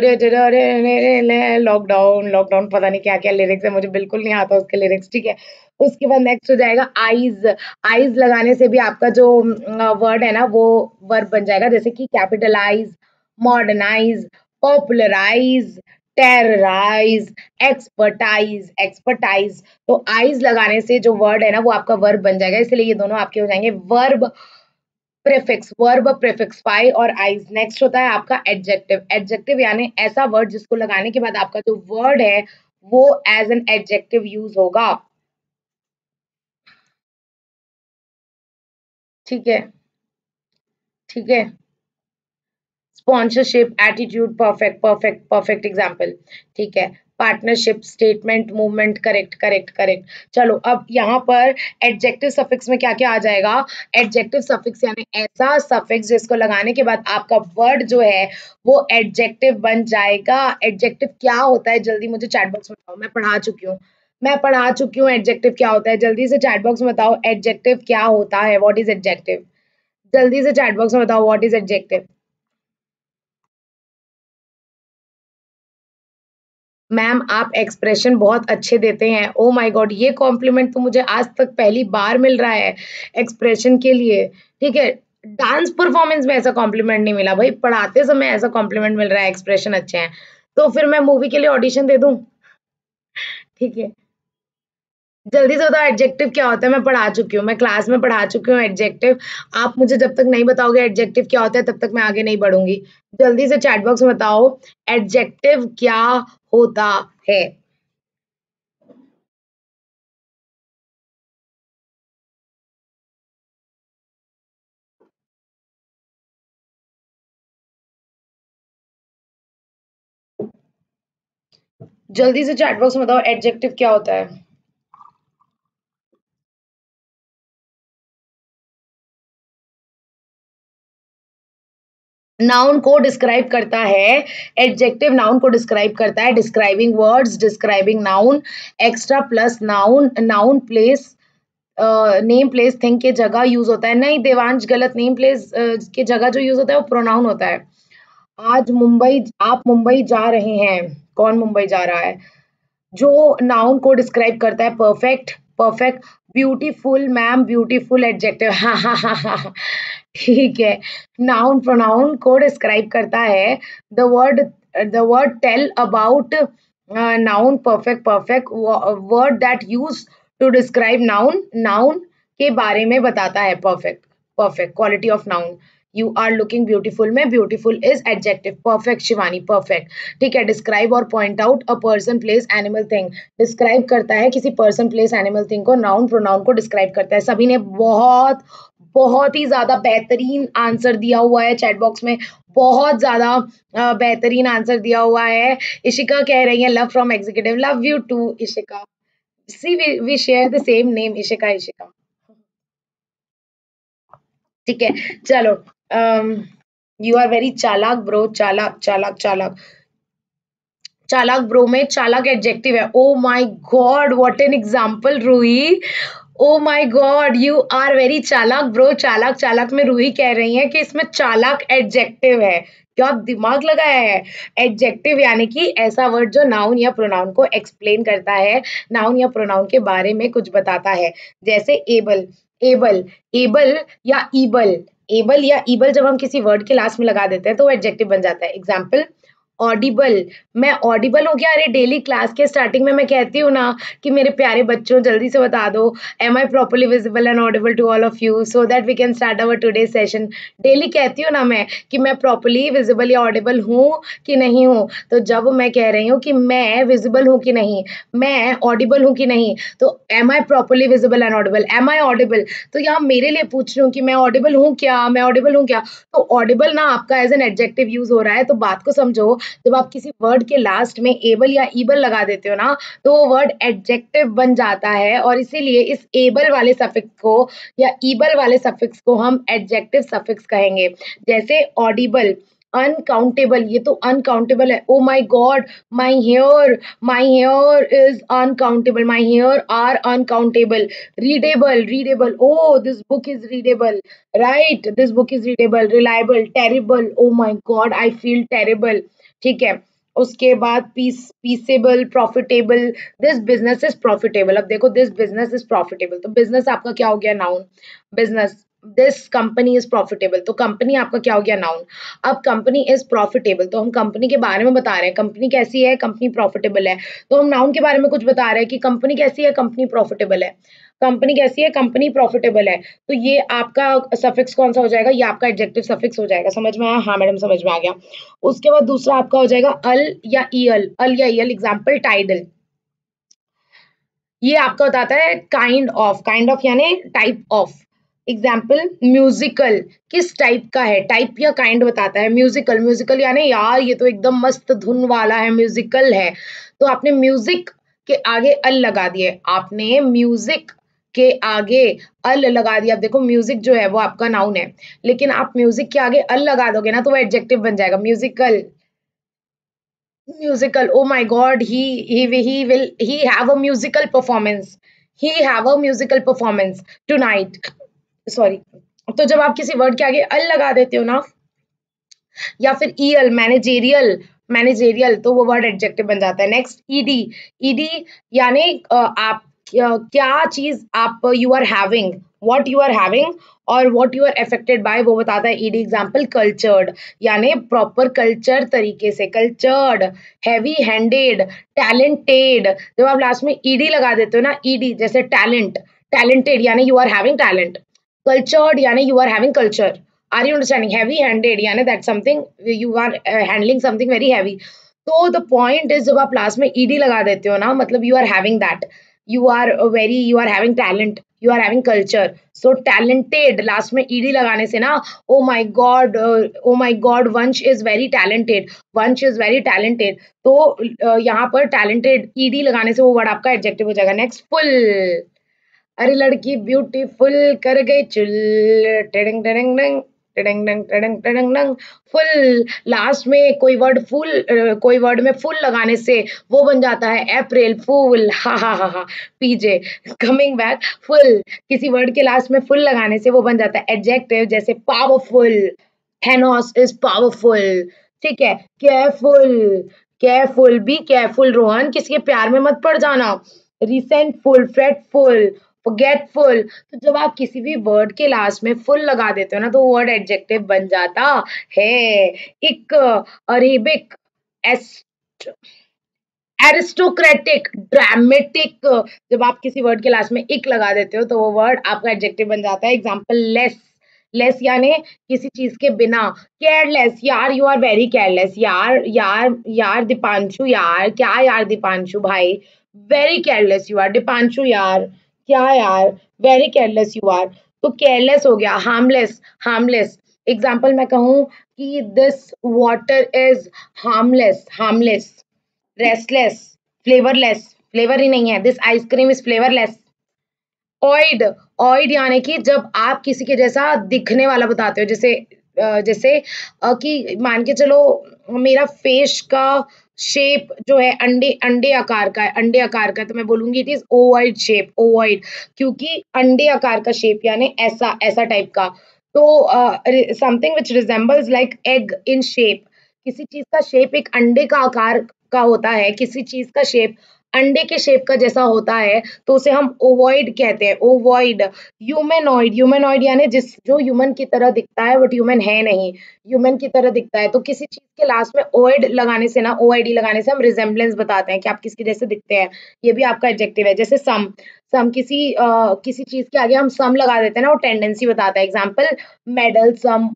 lockdown, lockdown, पता नहीं क्या क्या लिरिक्स है, मुझे बिल्कुल नहीं आता उसके लिरिक्स, ठीक है। उसके बाद नेक्स्ट हो जाएगा आईज। आईज लगाने से भी आपका जो वर्ड है ना वो वर्ब बन जाएगा, जैसे कि capitalise, modernise, popularise, terrorise, expertise, expertise. तो आईज लगाने से जो वर्ड है ना वो आपका वर्ब बन जाएगा, इसलिए ये दोनों आपके हो जाएंगे verb prefix, verb prefix, fy और आइज। नेक्स्ट होता है आपका एडजेक्टिव। एडजेक्टिव यानी ऐसा वर्ड जिसको लगाने के बाद आपका जो वर्ड है वो एज एन एडजेक्टिव यूज होगा, ठीक है, ठीक है। Sponsorship, attitude, perfect, perfect, perfect example, ठीक है। Partnership, statement, movement, correct, correct, correct. चलो अब यहाँ पर एडजेक्टिव सफिक्स में क्या क्या आ जाएगा। एडजेक्टिव सफिक्स यानी ऐसा सफिक्स जिसको लगाने के बाद आपका वर्ड जो है वो एडजेक्टिव बन जाएगा। एडजेक्टिव क्या होता है जल्दी मुझे चैट बॉक्स में बताओ, मैं पढ़ा चुकी हूँ, मैं पढ़ा चुकी हूँ एडजेक्टिव क्या होता है, जल्दी से चैट बॉक्स में बताओ एडजेक्टिव क्या होता है, व्हाट इज एडजेक्टिव, जल्दी से चैट बॉक्स में बताओ व्हाट इज एडजेक्टिव। मैम आप एक्सप्रेशन बहुत अच्छे देते हैं, ओ माय गॉड, ये कॉम्प्लीमेंट तो मुझे आज तक पहली बार मिल रहा है एक्सप्रेशन के लिए, ठीक है। डांस परफॉर्मेंस में ऐसा कॉम्प्लीमेंट नहीं मिला भाई, पढ़ाते समय ऐसा कॉम्प्लीमेंट मिल रहा है एक्सप्रेशन अच्छे हैं, तो फिर मैं मूवी के लिए ऑडिशन दे दूं, ठीक है। जल्दी से बताओ एडजेक्टिव क्या होता है, मैं पढ़ा चुकी हूँ, मैं क्लास में पढ़ा चुकी हूँ एडजेक्टिव। आप मुझे जब तक नहीं बताओगे एडजेक्टिव क्या होता है तब तक मैं आगे नहीं बढ़ूंगी। जल्दी से चैट बॉक्स में बताओ एडजेक्टिव क्या होता है। जल्दी से चैट बॉक्स में बताओ एडजेक्टिव क्या होता है। नाउन को डिस्क्राइब करता है, एडजेक्टिव नाउन को डिस्क्राइब करता है, describing words, describing noun, extra plus noun, noun place name place thing के जगह यूज होता है। नहीं देवांश, गलत। नेम प्लेस के जगह जो यूज होता है वो प्रोनाउन होता है। आज मुंबई, आप मुंबई जा रहे हैं, कौन मुंबई जा रहा है? जो नाउन को डिस्क्राइब करता है, perfect, perfect. Beautiful ma'am, beautiful adjective. हाँ हाँ हाँ हाँ, ठीक है। नाउन प्रोनाउन को डिस्क्राइब करता है। The word the word tell about noun, perfect, perfect. Word that use to describe noun, noun के बारे में बताता है। Perfect, perfect. Quality of noun, you are looking beautiful में beautiful is adjective. Perfect Shivani, perfect. ठीक है। डिस्क्राइब और point out a person, place, animal, thing. Describe करता है किसी पर्सन, प्लेस, एनिमल, थिंग को। नाउन प्रोनाउन को डिस्क्राइब करता है। सभी ने बहुत बहुत ही ज्यादा बेहतरीन आंसर दिया हुआ है चैट बॉक्स में, बहुत ज्यादा अ, बेहतरीन आंसर दिया हुआ है। इशिका कह रही है love from executive. Love you too Ishika. See we we share the same name, Ishika, Ishika. ठीक है, चलो। यू आर वेरी चालाक ब्रो, चालाक, चालाक, चालाक। चालाक ब्रो में चालाक एडजेक्टिव है। Oh my god, what an example Roohi. Oh my god, you are very चालाक ब्रो। चालाक, चालाक में रूही कह रही है कि इसमें चालाक एडजेक्टिव है। क्या दिमाग लगाया है। एडजेक्टिव यानी कि ऐसा वर्ड जो नाउन या प्रोनाउन को एक्सप्लेन करता है, नाउन या प्रोनाउन के बारे में कुछ बताता है। जैसे एबल, एबल, एबल या ईबल। एबल या ईबल जब हम किसी वर्ड के लास्ट में लगा देते हैं तो वो एडजेक्टिव बन जाता है। Example, Audible. मैं ऑडिबल हूँ क्या? अरे डेली क्लास के स्टार्टिंग में मैं कहती हूँ ना कि मेरे प्यारे बच्चों जल्दी से बता दो, am I properly visible and audible to all of you so that we can start our today session. Daily कहती हूँ ना मैं कि मैं प्रॉपरली विजिबल या ऑडिबल हूँ कि नहीं हूँ। तो जब मैं कह रही हूँ कि मैं विजिबल हूँ कि नहीं, मैं ऑडिबल हूँ कि नहीं, तो am I properly visible and audible, am I audible. तो यहाँ मेरे लिए पूछ रही हूँ कि मैं ऑडिबल हूँ क्या, मैं ऑडिबल हूँ क्या। तो ऑडिबल ना आपका एज एन एडजेक्टिव यूज हो रहा है। तो बात को समझो, जब आप किसी वर्ड के लास्ट में एबल या ईबल लगा देते हो ना तो वो वर्ड एडजेक्टिव बन जाता है। और इसीलिए इस एबल वाले सफिक्स को या ईबल वाले सफिक्स को हम एडजेक्टिव सफिक्स कहेंगे। जैसे ऑडिबल, अनकाउंटेबल, ये तो अनकाउंटेबल है। Oh my god, my hair, my hair is uncountable, my hair are uncountable. Readable, readable, oh this book is readable, right, this book is readable. Reliable, terrible, oh my god I feel terrible. ठीक है। उसके बाद peace peaceable, profitable, this business is profitable. अब देखो, this business is profitable, तो business आपका क्या हो गया? Noun. Business, this company is profitable, तो कंपनी आपका क्या हो गया? नाउन। अब कंपनी इज प्रॉफिटेबल, तो हम कंपनी के बारे में बता रहे हैं, कंपनी कैसी है? कंपनी प्रॉफिटेबल है। तो हम नाउन के बारे में कुछ बता रहे हैं कि कंपनी कैसी है? कंपनी प्रॉफिटेबल है। कंपनी कैसी है? कंपनी प्रॉफिटेबल है। तो ये आपका सफिक्स कौन सा हो जाएगा? ये आपका एडजेक्टिव सफिक्स हो जाएगा। समझ में आया? हाँ मैडम, समझ में आ गया। उसके बाद दूसरा आपका हो जाएगा अल या ईयल, अल या ईयल। Example, tidal. ये आपका बताता है काइंड ऑफ, काइंड ऑफ यानी टाइप ऑफ। एग्जाम्पल, म्यूजिकल, किस टाइप का है? टाइप या काइंड बताता है। म्यूजिकल, म्यूजिकल यानी यार ये तो एकदम मस्त धुन वाला है, म्यूजिकल है। तो आपने म्यूजिक के आगे अल लगा दिए, आपने म्यूजिक के आगे अल लगा दिया। अब देखो, म्यूजिक जो है वो आपका नाउन है, लेकिन आप म्यूजिक के आगे अल लगा दोगे ना तो वो एडजेक्टिव बन जाएगा। Musical, musical, oh my god, he he he will he have a musical performance, he have a musical performance tonight, sorry। तो जब आप किसी वर्ड के आगे अल लगा देते हो ना, या फिर ईएल, मैनेजेरियल, मैनेजेरियल, तो वो वर्ड एडजेक्टिव बन जाता है। नेक्स्ट, ईडी, ईडी यानी अ, आप क्या क्या चीज आप you are having, what you are having और what you are affected by, वो बताता है ईडी। एग्जांपल, कल्चर्ड यानी प्रॉपर कल्चर तरीके से, कल्चर्ड, हैवी हैंडेड, टैलेंटेड। जब आप लास्ट में ईडी लगा देते हो ना, ईडी, जैसे टैलेंट, टैलेंटेड यानी you are having talent, cultured यानी you are having culture. Are you understanding? Heavy handed यानी that something you are uh, handling something very heavy। तो the point is, जब आप लास्ट में ed लगा देते हो ना, मतलब you are having that, you are a very, you are having talent, you are having culture। so talented last में ed लगाने से ना, oh my god, uh, oh my god, वंश is very talented, वंश is very talented। तो uh, यहाँ पर talented ed लगाने से वो वर्ड आपका एडजेक्टिव हो जाएगा। नेक्स्ट, फुल, अरे लड़की ब्यूटीफुल कर गई चुल, टिडिंग टिडिंग डिंग, टडंग डंग टडंग टडंग डंग फुल। लास्ट में कोई वर्ड फुल कोई वर्ड में फुल लगाने से वो बन जाता है अप्रैल फूल। हा हा हा हा। पीजे कमिंग बैक, फुल किसी वर्ड के लास्ट में फुल लगाने से वो बन जाता है एडजेक्टिव, जैसे पावरफुल, थैनोस इज पावरफुल। ठीक है, careful, careful, be careful Rohan, किसी के प्यार में मत पड़ जाना। Resentful, fretful, forgetful. तो जब आप किसी भी वर्ड के लास्ट में फुल लगा देते हो ना तो वर्ड एडजेक्टिव बन जाता है। एक अरेबिक, एस्ट एरिस्टोक्रेटिक, ड्रामेटिक। जब आप किसी वर्ड के लास्ट में इक लगा देते हो तो वो वर्ड आपका एडजेक्टिव बन जाता है। एग्जाम्पल, लेस, लेस यानी किसी चीज के बिना। केयरलेस, यार यू आर वेरी केयरलेस, यार यार यार दीपांशु, यार क्या यार दीपांशु भाई, very careless you are Deepanshu, यार क्या यार, वेरी केयरलेस यू आर। तो केयरलेस हो गया। हार्मलेस, हार्मलेस एग्जाम्पल मैं कहूँ कि this water is harmless, harmless. Restless, flavourless, flavour ही नहीं है, this ice cream is flavourless. Oid, oid यानी कि जब आप किसी के जैसा दिखने वाला बताते हो, जैसे अ, जैसे अ, कि मान के चलो मेरा फेस का शेप जो है अंडे अंडे आकार का है, अंडे आकार का है, तो मैं बोलूंगी it is ovoid shape, ovoid, क्योंकि अंडे आकार का शेप यानी ऐसा ऐसा टाइप का। तो something which resembles like egg in shape, किसी चीज का शेप एक अंडे का आकार का होता है, किसी चीज का शेप अंडे के शेप का जैसा होता है तो उसे हम ओवॉइड कहते हैं, ओवॉइड। ह्यूमनॉइड, ह्यूमनॉइड यानी जिस जो ह्यूमन की तरह दिखता है बट ह्यूमन है नहीं, ह्यूमन की तरह दिखता है। तो किसी चीज के लास्ट में ओइड लगाने से ना, ओआईडी लगाने से हम रिजेम्बलेंस बताते हैं कि आप किसके जैसे दिखते हैं। ये भी आपका एडजेक्टिव है। जैसे सम, सम किसी uh, किसी चीज के आगे हम सम लगा देते हैं ना, वो टेंडेंसी बताता है। Example, meddlesome,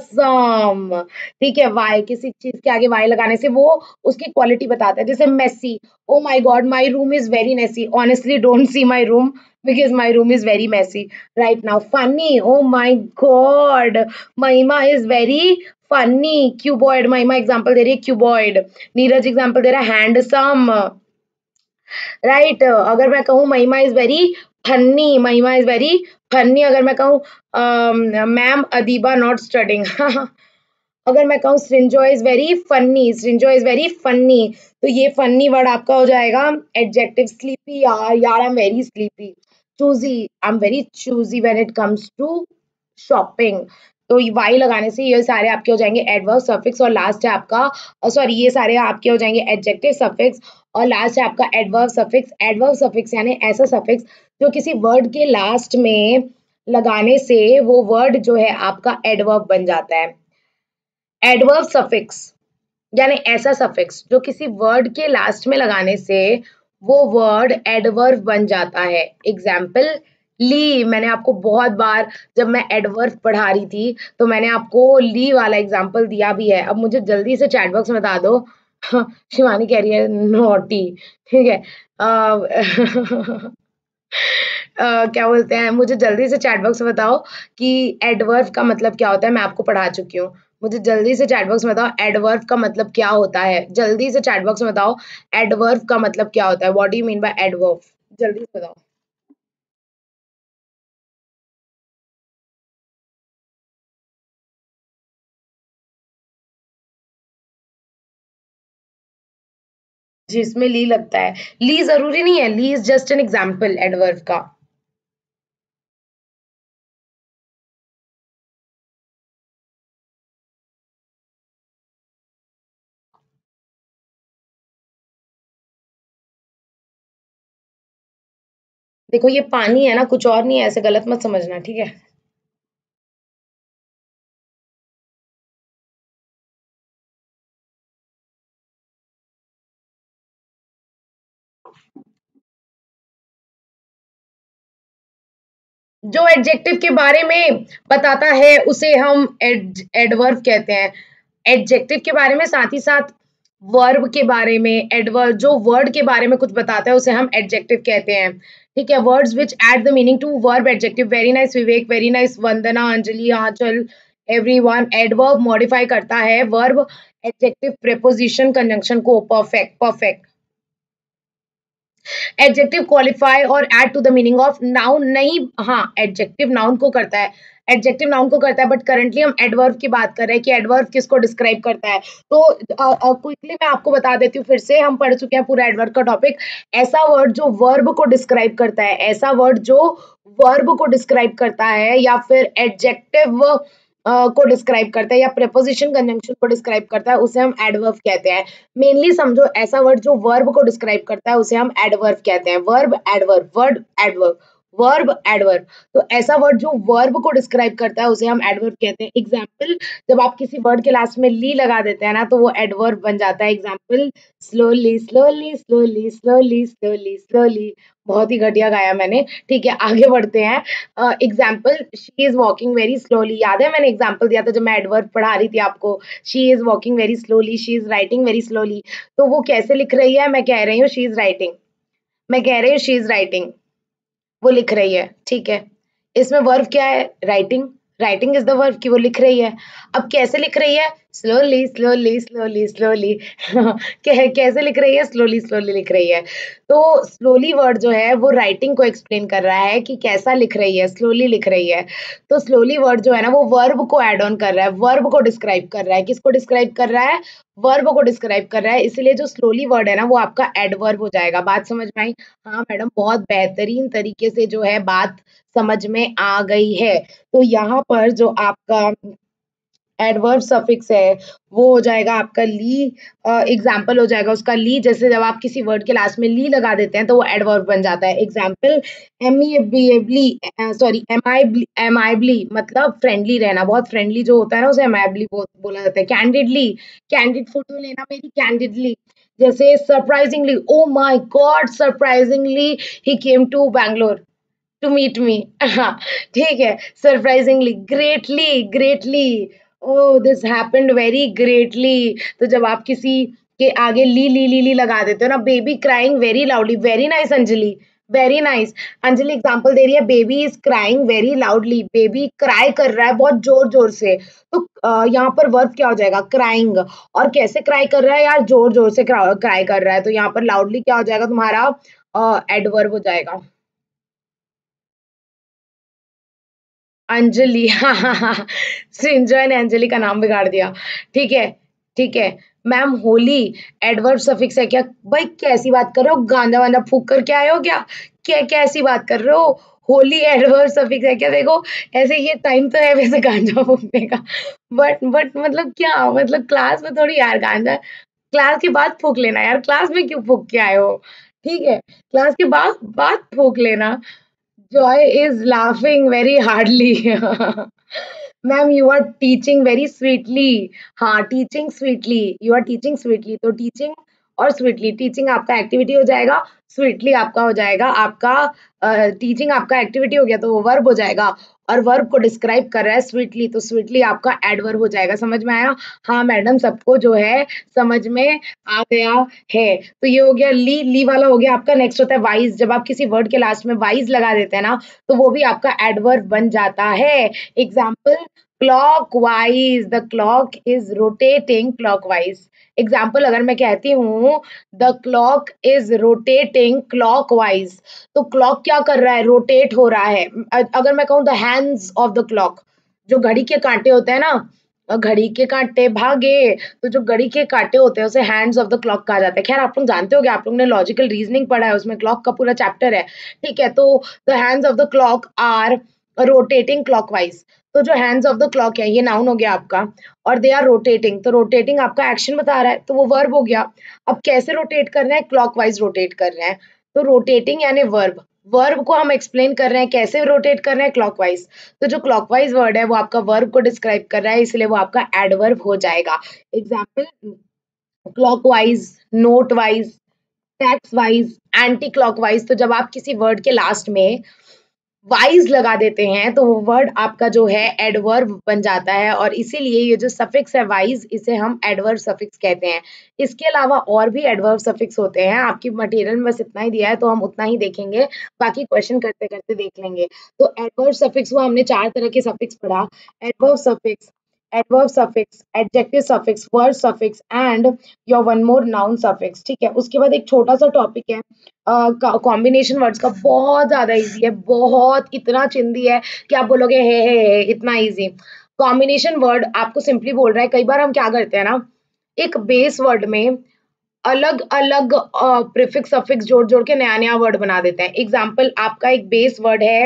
awesome. ठीक है, वाई, किसी चीज के आगे वाई लगाने से वो उसकी क्वालिटी बताता है। जैसे messy, oh my god, my room is very messy, honestly don't see my room because my room is very messy right now. Funny, oh my god, Mahima is very funny. Cuboid, Mahima example दे रही है cuboid। Neeraj example दे रहा है handsome, right. अगर मैं कहूँ महिमा is very फन्नी, महिमा इज वेरी फन्नी। अगर मैं कहूँ मैम अदीबा नॉट स्टडिंग अगर मैं कहूँ सृंजो इज वेरी फन्नी, सृंजो इज वेरी फन्नी, तो ये फन्नी वर्ड आपका हो जाएगा एडजेक्टिव। स्लीपी, यार यार I am very sleepy. Choosy, I am very choosy when it comes to shopping. तो वाई लगाने से ये सारे आपके हो जाएंगे एडवर्ब सफिक्स, और लास्ट है आपका सॉरी ये सारे आपके हो जाएंगे एडजेक्टिव सफिक्स, और लास्ट है आपका एडवर्ब सफिक्स। एडवर्ब सफिक्स यानी ऐसा सफिक्स जो किसी वर्ड के लास्ट में लगाने से वो वर्ड जो है आपका एडवर्ब बन जाता है। एडवर्ब सफिक्स यानी ऐसा सफिक्स जो किसी वर्ड के लास्ट में लगाने से वो वर्ड एडवर्ब बन जाता है। एग्जाम्पल, ली, मैंने आपको बहुत बार जब मैं एडवर्ब पढ़ा रही थी तो मैंने आपको ली वाला एग्जाम्पल दिया भी है। अब मुझे जल्दी से चैट बॉक्स में बता दो। शिवानी कह रही है नोटी, ठीक है। अ, अ, क्या बोलते हैं, मुझे जल्दी से चैट बॉक्स में बताओ कि एडवर्ब का मतलब क्या होता है। मैं आपको पढ़ा चुकी हूँ, मुझे जल्दी से चैट बॉक्स में बताओ एडवर्ब का मतलब क्या होता है। जल्दी से चैट बॉक्स में बताओ एडवर्ब का मतलब क्या होता है। What do you mean by adverb, जल्दी से बताओ। जिसमें ली लगता है, ली जरूरी नहीं है, ly is just an example adverb का। देखो ये पानी है ना, कुछ और नहीं है, ऐसे गलत मत समझना, ठीक है। जो एडजेक्टिव के बारे में बताता है उसे हम एड, एडवर्ब कहते हैं। एडजेक्टिव के बारे में साथ ही साथ वर्ब के बारे में, एडवर्ब जो वर्ड के बारे में कुछ बताता है उसे हम एडजेक्टिव कहते हैं। ठीक है, words which add the meaning to verb adjective. Very nice Vivek, very nice Vandana, Anjali, Aanchal, everyone. Adverb modify करता है वर्ब एडजेक्टिव प्रेपोजिशन कंजंक्शन को। Perfect, perfect. एडजेक्टिव क्वालिफाई और add to the meaning of noun नहीं, हाँ एडजेक्टिव नाउन को करता है। Adjective noun को करता है, बट करंटली हम एडवर्ब की बात कर रहे हैं कि एडवर्ब किसको डिस्क्राइब करता है। तो क्विकली मैं आपको बता देती हूँ, फिर से हम पढ़ चुके हैं पूरा एडवर्ब का टॉपिक। ऐसा वर्ड जो वर्ब को डिस्क्राइब करता है, ऐसा वर्ड जो वर्ब को डिस्क्राइब करता है या फिर एडजेक्टिव को डिस्क्राइब करता है या प्रेपोजिशन कंजंक्शन को डिस्क्राइब करता है, उसे हम एडवर्ब कहते हैं। मेनली समझो, ऐसा वर्ड जो वर्ब को डिस्क्राइब करता है उसे हम एडवर्ब कहते हैं। Verb adverb, word adverb, verb adverb. तो ऐसा वर्ड जो वर्ब को डिस्क्राइब करता है उसे हम एडवर्ब कहते हैं। एग्जाम्पल, जब आप किसी वर्ड के लास्ट में ली लगा देते हैं ना तो वो एडवर्ब बन जाता है। Example, slowly slowly slowly slowly slowly slowly. बहुत ही घटिया गाया मैंने, ठीक है आगे बढ़ते हैं। Example, she is walking very slowly. याद है मैंने एग्जाम्पल दिया था जब मैं एडवर्ब पढ़ा रही थी आपको, she is walking very slowly, she is writing very slowly. तो वो कैसे लिख रही है? मैं कह रही हूँ शी इज राइटिंग, मैं कह रही हूँ शी इज राइटिंग, वो लिख रही है, ठीक है। इसमें वर्ब क्या है? Writing. Writing is the verb कि वो लिख रही है। अब कैसे लिख रही है? Slowly slowly slowly slowly. कैसे लिख रही है? स्लोली स्लोली लिख रही है। तो स्लोली वर्ड जो है वो राइटिंग को एक्सप्लेन कर रहा है कि कैसा लिख रही है, स्लोली लिख रही है। तो स्लोली वर्ड जो है ना वो वर्ब को एड ऑन कर रहा है, वर्ब को डिस्क्राइब कर रहा है। किसको डिस्क्राइब कर रहा है? वर्ब को डिस्क्राइब कर रहा है। इसलिए जो स्लोली वर्ड है ना वो आपका एडवर्ब हो जाएगा। बात समझ में आई? हाँ मैडम, बहुत बेहतरीन तरीके से जो है बात समझ में आ गई है। तो यहाँ पर जो आपका एडवर्ब सफिक्स है वो हो जाएगा आपका ली। एग्जाम्पल हो जाएगा उसका ली। जैसे जब आप किसी वर्ड के लास्ट में ली लगा देते हैं तो वो एडवर्ब बन जाता है। एग्जाम्पल, एमिएबली, सॉरी एमाइबली, एमाइबली मतलब फ्रेंडली रहना, बहुत फ्रेंडली जो होता है ना उसे एमाइबली बोला जाता है। कैंडिडली, कैंडिड फोटो लेना मेरी, कैंडिडली। जैसे surprisingly, oh my god surprisingly he came to Bangalore to meet me. हाँ ठीक है, surprisingly. Greatly, greatly, oh this happened very greatly. तो जब आप किसी के आगे ली ली ली ली लगा देते हो ना, baby crying very loudly, very nice Anjali, very nice. Anjali example दे रही है, baby is crying very loudly, baby cry कर रहा है बहुत जोर जोर से। तो uh, यहाँ पर वर्ब क्या हो जाएगा? क्राइंग। और कैसे क्राई कर रहा है यार? जोर जोर से क्राई कर रहा है। तो यहाँ पर लाउडली क्या हो जाएगा तुम्हारा? एडवर्ब uh, हो जाएगा। अंजलि, हाँ हाँ हाँ, सिंजय ने अंजलि का नाम बिगाड़ दिया। ठीक है, ठीक है मैम। होली एडवर्ब सफिक्स है क्या? भाई कैसी बात कर रहे हो? गांजा वांजा फूक कर के आए हो क्या? क्या कैसी बात कर रहे हो? होली एडवर्ब सफिक्स है क्या? देखो, ऐसे ये टाइम तो है वैसे गांजा फूकने का, बट बट मतलब क्या मतलब क्लास में थोड़ी यार गांजा, क्लास के बाद फूक लेना यार, क्लास में क्यों फूक के आए हो? ठीक है, क्लास के बाद बाद फूक लेना। Joy is laughing very hardly. Ma'am, you are teaching very sweetly. हाँ, teaching sweetly. You are teaching sweetly. तो teaching और sweetly, teaching आपका activity हो जाएगा, sweetly आपका हो जाएगा आपका टीचिंग। आपका एक्टिविटी हो गया तो वो वर्ब हो जाएगा, और वर्ब को डिस्क्राइब कर रहा है स्वीटली, तो स्वीटली आपका एडवर्ब हो जाएगा। समझ में आया? हाँ मैडम, सबको जो है समझ में आ गया है। तो ये हो गया ली, ली वाला हो गया आपका। नेक्स्ट होता है वाइज। जब आप किसी वर्ड के लास्ट में वाइज लगा देते हैं ना तो वो भी आपका एडवर्ब बन जाता है। Example, clockwise, the clock is rotating clockwise. Example, अगर मैं कहती हूँ the clock is rotating clockwise, तो क्लॉक क्या कर रहा है? रोटेट हो रहा है। अगर मैं कहूँ the hands of the clock, जो घड़ी के कांटे होते हैं ना, घड़ी के कांटे भागे, तो जो घड़ी के कांटे होते हैं उसे हैंड्स ऑफ द क्लॉक कहा जाता है। खैर आप लोग जानते होंगे, आप लोग ने लॉजिकल रीजनिंग पढ़ा है, उसमें क्लॉक का पूरा चैप्टर है। ठीक है, तो the hands of the clock are rotating clockwise. तो जो हैंड्स ऑफ द क्लॉक है ये नाउन हो गया आपका, और दे आर रोटेटिंग, तो रोटेटिंग आपका एक्शन बता रहा है तो वो वर्ब हो गया। अब कैसे रोटेट कर रहे हैं? क्लॉकवाइज रोटेट कर रहे हैं, तो रोटेटिंग यानी वर्ब। वर्ब को हम एक्सप्लेन कर रहे हैं कैसे रोटेट कर रहे हैं? क्लॉकवाइज। तो जो क्लॉकवाइज वर्ड है वो आपका वर्ब को डिस्क्राइब कर रहा है, इसलिए वो आपका एडवर्ब हो जाएगा। Example, clockwise, note wise, tax wise, anti clockwise. तो जब आप किसी वर्ड के लास्ट में वाइज लगा देते हैं तो वो वर्ड आपका जो है एडवर्ब बन जाता है, और इसीलिए ये जो सफिक्स है वाइज, इसे हम एडवर्ब सफिक्स कहते हैं। इसके अलावा और भी एडवर्ब सफिक्स होते हैं, आपकी मटेरियल में बस इतना ही दिया है तो हम उतना ही देखेंगे, बाकी क्वेश्चन करते करते देख लेंगे। तो एडवर्ब सफिक्स हुआ, हमने चार तरह के सफिक्स पढ़ा। Adverb suffix adverb suffix, adjective suffix, word suffix and your one more noun suffix। ठीक है, उसके बाद एक छोटा सा टॉपिक है कॉम्बिनेशन वर्ड्स का, बहुत ज्यादा इजी है, बहुत इतना चिंदी है कि आप बोलोगे हे हे हे इतना इजी। कॉम्बिनेशन वर्ड आपको सिंपली बोल रहा है, कई बार हम क्या करते हैं ना, एक बेस वर्ड में अलग अलग प्रीफिक्स सफिक्स जोड़ जोड़ के नया नया वर्ड बना देते हैं। एग्जाम्पल, आपका एक बेस वर्ड है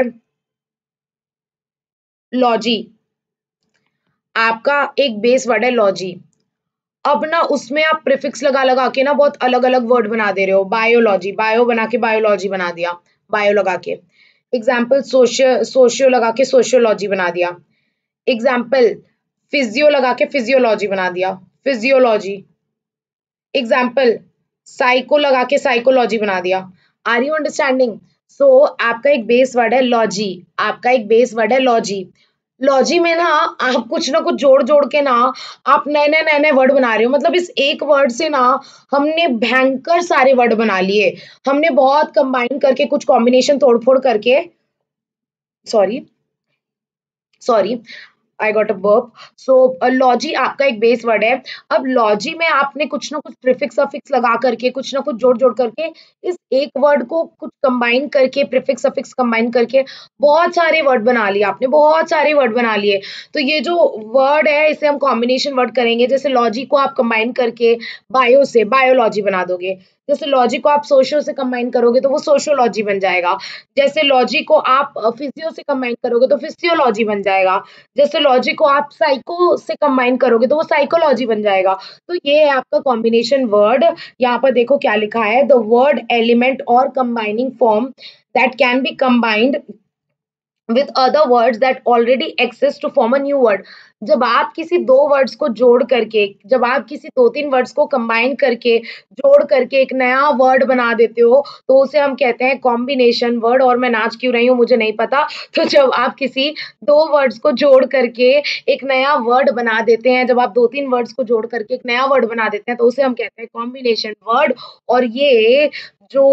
लॉजी, आपका एक बेस वर्ड है लॉजी, अब ना उसमें आप प्रीफिक्स लगा लगा के ना बहुत अलग अलग वर्ड बना दे रहे हो। बायोलॉजी, बायो बना के बायोलॉजी बना दिया, बायो लगा के। एग्जाम्पल, सोशियो सोशियो लगा के सोशियोलॉजी बना दिया। एग्जाम्पल, फिजियो लगा के फिजियोलॉजी बना दिया, फिजियोलॉजी। एग्जाम्पल, साइको लगा के साइकोलॉजी बना दिया। Are you understanding? सो आपका एक बेस वर्ड है लॉजी, आपका एक बेस वर्ड है लॉजी। लॉजी में ना आप कुछ ना कुछ जोड़ जोड़ के ना आप नए नए नए नए वर्ड बना रहे हो। मतलब इस एक वर्ड से ना हमने भयंकर सारे वर्ड बना लिए, हमने बहुत कंबाइन करके कुछ कॉम्बिनेशन तोड़ फोड़ करके, sorry sorry I got a burp. So logy आपका एक बेस वर्ड है। अब लॉजी में आपने कुछ ना कुछ प्रीफिक्स सफिक्स लगा करके, कुछ ना कुछ जोड़ जोड़ करके इस एक वर्ड को कुछ कंबाइन करके, प्रीफिक्स सफिक्स कंबाइन करके बहुत सारे वर्ड बना लिए आपने, बहुत सारे वर्ड बना लिए। तो ये जो वर्ड है इसे हम कॉम्बिनेशन वर्ड करेंगे। जैसे लॉजी को आप कंबाइन करके बायो से बायोलॉजी बना दोगे, जैसे लॉजी को आप सोशियो से कंबाइन करोगे तो वो सोशियोलॉजी बन जाएगा, जैसे लॉजी को आप फिजियो से कंबाइन करोगे तो फिजियोलॉजी बन जाएगा, जैसे लॉजिक को आप साइको से कंबाइन करोगे तो वो साइकोलॉजी बन जाएगा। तो ये है आपका कॉम्बिनेशन वर्ड। यहाँ पर देखो क्या लिखा है, द वर्ड एलिमेंट और combining form that can be combined with other words that already exist to form a new word। जब आप किसी दो वर्ड्स को जोड़ करके, जब आप किसी दो तीन वर्ड्स को कंबाइन करके जोड़ करके एक नया वर्ड बना देते हो तो उसे हम कहते हैं कॉम्बिनेशन वर्ड। और मैं नाच क्यों रही हूँ मुझे नहीं पता। तो जब आप किसी दो वर्ड्स को जोड़ करके एक नया वर्ड बना देते हैं, जब आप दो तीन वर्ड्स को जोड़ करके एक नया वर्ड बना देते हैं तो उसे हम कहते हैं कॉम्बिनेशन वर्ड। और ये जो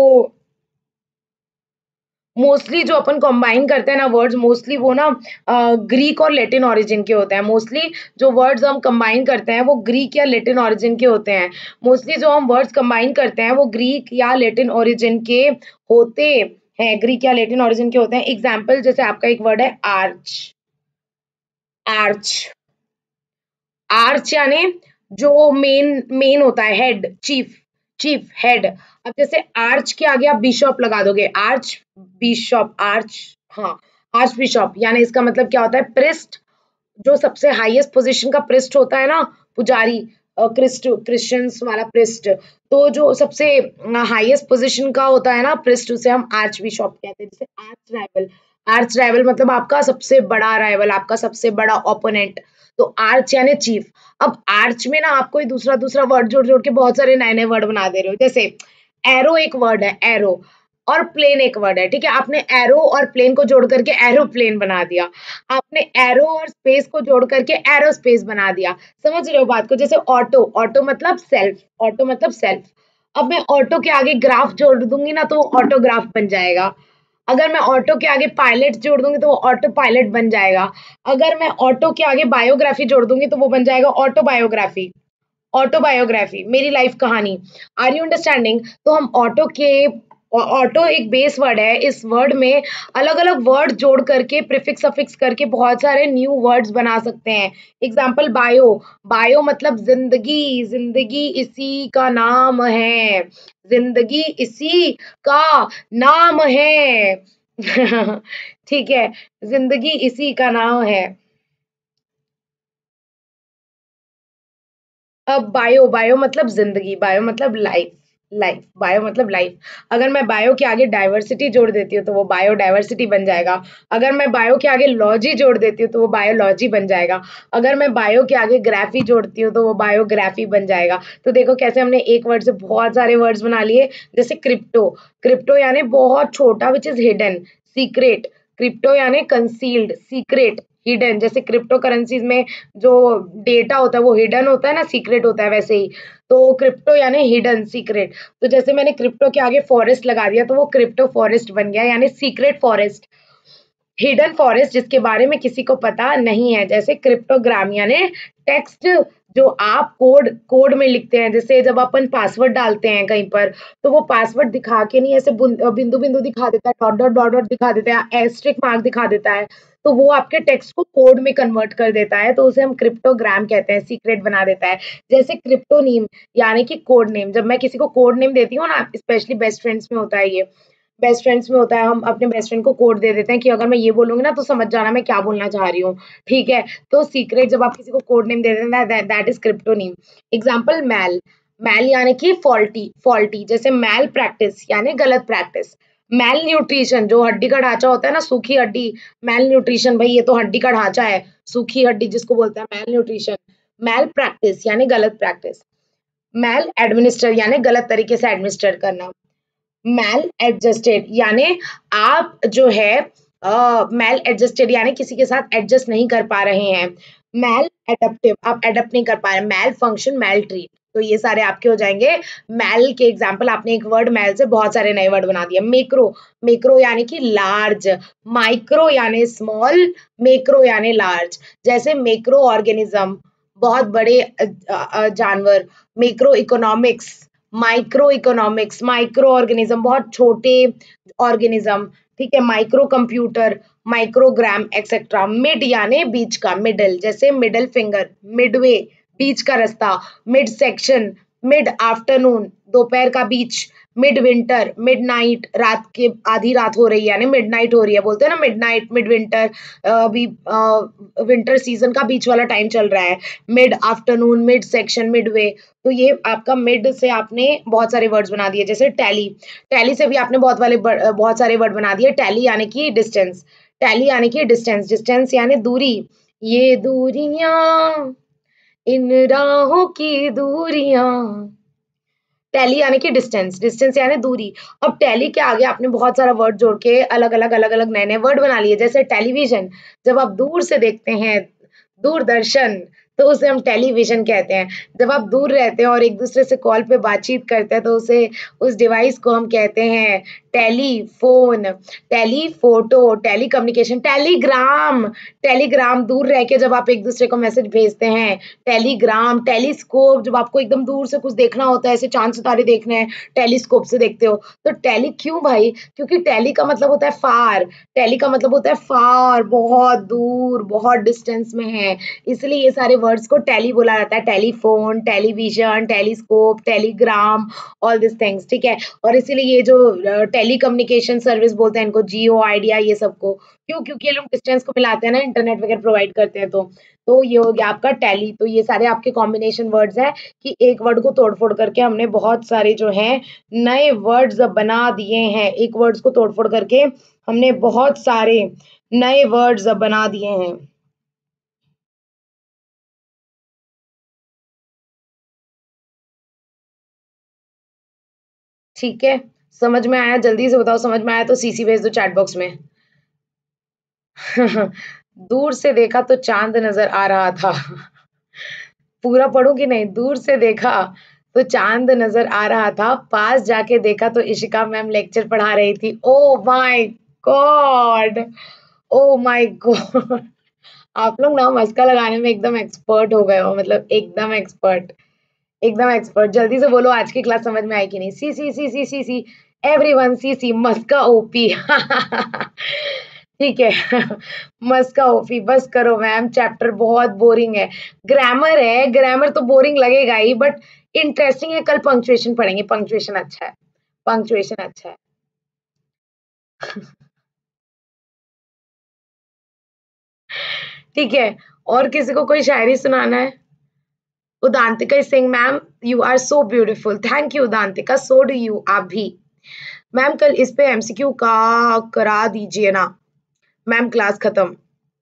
मोस्टली जो अपन कंबाइन करते हैं ना वर्ड्स, मोस्टली वो ना ग्रीक और लैटिन ओरिजिन के होते हैं। मोस्टली जो वर्ड्स हम कंबाइन करते हैं वो ग्रीक या लैटिन ओरिजिन के होते हैं। मोस्टली जो हम वर्ड्स कंबाइन करते हैं वो ग्रीक या लैटिन ओरिजिन के होते हैं, ग्रीक या लैटिन ओरिजिन के होते हैं। एग्जाम्पल, जैसे आपका एक वर्ड है आर्च, आर्च, आर्च यानी जो मेन मेन होता है, हेड, चीफ, चीफ हेड। अब जैसे आर्च के आगे आप बिशॉप लगा दोगे, आर्च बिशॉप, आर्च, हाँ आर्च बिशॉप, यानी इसका मतलब क्या होता है, प्रिस्ट, जो सबसे हाईएस्ट पोजीशन का प्रिस्ट होता है ना, पुजारी, क्रिस्ट, क्रिश्चियंस वाला प्रिस्ट, तो जो सबसे हाईएस्ट पोजीशन का होता है ना प्रिस्ट, उसे हम आर्च बिशॉप कहते हैं। जैसे आर्च राइवल, आर्च राइवल मतलब आपका सबसे बड़ा राइवल, आपका सबसे बड़ा ओपोनेंट। तो आर्च यानी चीफ। अब आर्च में ना आप कोई दूसरा दूसरा वर्ड जोड़ जोड़ के बहुत सारे नए नए वर्ड बना दे रहे हो। जैसे एरो एक वर्ड है, एरो, और प्लेन एक वर्ड है, ठीक है, आपने एरो और प्लेन को जोड़ करके एरोप्लेन बना दिया, आपने एरो और स्पेस को जोड़ करके एरोस्पेस बना दिया। समझ रहे हो बात को? जैसे ऑटो, ऑटो मतलब सेल्फ, ऑटो मतलब सेल्फ। अब मैं ऑटो के आगे ग्राफ जोड़ दूंगी ना तो वो ऑटोग्राफ बन जाएगा। अगर मैं ऑटो के आगे पायलट जोड़ दूंगी तो वो ऑटो पायलट बन जाएगा। अगर मैं ऑटो के आगे बायोग्राफी जोड़ दूंगी तो वो बन जाएगा ऑटोबायोग्राफी, ऑटोबायोग्राफी, मेरी लाइफ कहानी। Are you understanding? तो हम ऑटो के, ऑटो एक बेस वर्ड है, इस वर्ड में अलग अलग वर्ड जोड़ करके प्रीफिक्स सफिक्स करके बहुत सारे न्यू वर्ड्स बना सकते हैं। एग्जाम्पल, बायो, बायो मतलब जिंदगी, जिंदगी इसी का नाम है, जिंदगी इसी का नाम है। ठीक है, जिंदगी इसी का नाम है। अब बायो, बायो मतलब जिंदगी, बायो मतलब लाइफ, लाइफ, बायो मतलब लाइफ। अगर मैं बायो के आगे डाइवर्सिटी जोड़ देती हूँ तो वो बायोडाइवर्सिटी बन जाएगा। अगर मैं बायो के आगे लॉजी जोड़ देती हूँ तो वो बायोलॉजी बन जाएगा। अगर मैं बायो के आगे ग्राफी जोड़ती हूँ तो वो बायोग्राफी बन जाएगा। तो देखो कैसे हमने एक वर्ड से बहुत सारे वर्ड्स बना लिए। जैसे क्रिप्टो, क्रिप्टो यानी बहुत छोटा, which is hidden, secret, crypto यानी कंसील्ड, सीक्रेट, हिडन। जैसे क्रिप्टो करेंसीज में जो डेटा होता है वो हिडन होता है ना, सीक्रेट होता है, वैसे ही तो क्रिप्टो यानी हिडन, सीक्रेट। तो जैसे मैंने क्रिप्टो के आगे फॉरेस्ट लगा दिया तो वो क्रिप्टो फॉरेस्ट बन गया, यानी सीक्रेट फॉरेस्ट, हिडन फॉरेस्ट जिसके बारे में किसी को पता नहीं है, जैसे क्रिप्टोग्राम यानी टेक्स्ट जो आप कोड कोड में लिखते हैं, जैसे जब अपन पासवर्ड डालते हैं कहीं पर तो वो पासवर्ड दिखा के नहीं ऐसे बिंदु बिंदु दिखा देता है, डॉट डॉट डॉट डॉट दिखा देता है, एस्ट्रिक मार्क दिखा देता है, तो वो आपके टेक्स्ट को कोड में कन्वर्ट कर देता है, तो उसे हम क्रिप्टोग्राम कहते हैं, सीक्रेट बना देता है। जैसे क्रिप्टोनीम यानी कि कोड नेम, जब मैं किसी को कोड नेम देती हूँ ना, स्पेशली बेस्ट फ्रेंड्स में होता है ये, बेस्ट फ्रेंड्स में होता है, हम अपने बेस्ट फ्रेंड को कोड दे देते हैं कि अगर मैं ये बोलूंगी ना तो समझ जाना मैं क्या बोलना चाह रही हूँ, ठीक है। तो सीक्रेट जब आप किसी को कोड नेम दे देते हैं, that is cryptonym. Example mal, mal यानी कि फॉल्टी, फॉल्टी जैसे मैल प्रैक्टिस यानी गलत प्रैक्टिस। मैल न्यूट्रिशन जो हड्डी का ढांचा होता है ना, सूखी हड्डी, मैल न्यूट्रिशन, भाई ये तो हड्डी का ढांचा है, सूखी हड्डी जिसको बोलते हैं मैल न्यूट्रिशन। मैल प्रैक्टिस यानी गलत प्रैक्टिस। मैल एडमिनिस्टर यानी गलत तरीके से एडमिनिस्टर करना। मैल एडजस्टेड यानी आप जो है मैल एडजस्टेड यानी किसी के साथ एडजस्ट नहीं कर पा रहे हैं। मैल एडप्टिव, आप एडप्ट नहीं कर पा रहे। मैल फंक्शन, मैल ट्रीट, तो ये सारे आपके हो जाएंगे। मैल के एग्जाम्पल, आपने एक वर्ड मैल से बहुत सारे नए वर्ड बना दिए। मैक्रो, मैक्रो यानी कि लार्ज, माइक्रो यानी स्मॉल, मैक्रो यानी लार्ज। जैसे मैक्रो ऑर्गेनिज्म बहुत बड़े जानवर, macro economics, micro economics, micro organism बहुत छोटे ऑर्गेनिज्म, ठीक है। Micro computer, microgram etcetera. Mid यानी बीच का, मिडल, जैसे मिडल फिंगर, मिडवे बीच का रास्ता, मिड सेक्शन, मिड आफ्टरनून दोपहर का बीच, मिड विंटर, मिड नाइट रात के आधी रात हो रही है यानी मिड नाइट हो रही है, बोलते हैं ना मिड नाइट, मिड विंटर, अभी विंटर सीजन का बीच वाला टाइम चल रहा है। Mid afternoon, mid section, midway, तो ये आपका मिड से आपने बहुत सारे वर्ड्स बना दिए। जैसे टैली, टैली से भी आपने बहुत वाले बहुत सारे वर्ड बना दिए। टैली यानी कि डिस्टेंस, टैली यानी कि डिस्टेंस, डिस्टेंस यानी दूरी, ये दूरियां इन राहों की दूरियां। टैली यानी कि डिस्टेंस, डिस्टेंस यानी दूरी। अब टैली के आगे आपने बहुत सारा वर्ड जोड़ के अलग अलग अलग अलग नए नए वर्ड बना लिए। जैसे टेलीविजन, जब आप दूर से देखते हैं, दूरदर्शन, तो उसे हम टेलीविजन कहते हैं। जब आप दूर रहते हैं और एक दूसरे से कॉल पे बातचीत करते हैं तो उसे उस डिवाइस को हम कहते हैं telephone. Telephoto, telecommunication, telegram, telegram दूर रह के जब आप एक दूसरे को मैसेज भेजते हैं, टेलीग्राम। टेलीस्कोप, जब आपको एकदम दूर से कुछ देखना होता है, ऐसे चांद सितारे देखने हैं, टेलीस्कोप से देखते हो। तो टैली क्यों भाई? क्योंकि टैली का मतलब होता है फार, टैली का मतलब होता है फार, बहुत दूर, बहुत डिस्टेंस में है, इसलिए ये सारे वर्ड्स को टैली बोला जाता है। Telephone, television, telescope, telegram, all this things, ठीक है। और इसीलिए ये जो टेली कम्युनिकेशन सर्विस बोलते हैं इनको, जियो, आइडिया, ये सबको, क्यों? क्योंकि ये लोग डिस्टेंस को मिलाते हैं ना, इंटरनेट वगैरह प्रोवाइड करते हैं, तो तो ये हो गया आपका टैली। तो ये सारे आपके कॉम्बिनेशन वर्ड्स हैं कि एक वर्ड को तोड़-फोड़ करके हमने बहुत सारे जो हैं नए वर्ड्स बना दिए हैं। एक वर्ड्स को तोड़-फोड़ करके हमने बहुत सारे नए वर्ड्स बना दिए हैं। ठीक है, समझ में आया? जल्दी से बताओ, समझ में आया तो सीसी भेज दो चैट बॉक्स में। दूर से देखा तो चांद नजर आ रहा था। पूरा पढ़ूं कि नहीं? दूर से देखा तो चांद नजर आ रहा था, पास जाके देखा तो इशिका मैम लेक्चर पढ़ा रही थी। Oh my god, oh my god. आप लोग ना मस्का लगाने में एकदम एक्सपर्ट हो गए हो, मतलब एकदम एक्सपर्ट, एकदम एक्सपर्ट। जल्दी से बोलो आज की क्लास समझ में आई कि नहीं? See see see see see see, everyone see see, मस्का ओपी। ठीक है। मस्का ओपी, बस करो मैम, चैप्टर बहुत बोरिंग है। ग्रामर है, ग्रामर तो बोरिंग लगेगा ही, बट इंटरेस्टिंग है। कल पंक्चुएशन पढ़ेंगे, पंक्चुएशन अच्छा है, पंक्चुएशन अच्छा है। ठीक है, और किसी को कोई शायरी सुनाना है? Udantika is saying ma'am you are so beautiful. Thank you Udantika, so do you, आप भी। मैम कल इस पे एमसीक्यू का करा दीजिए ना। मैम क्लास खत्म।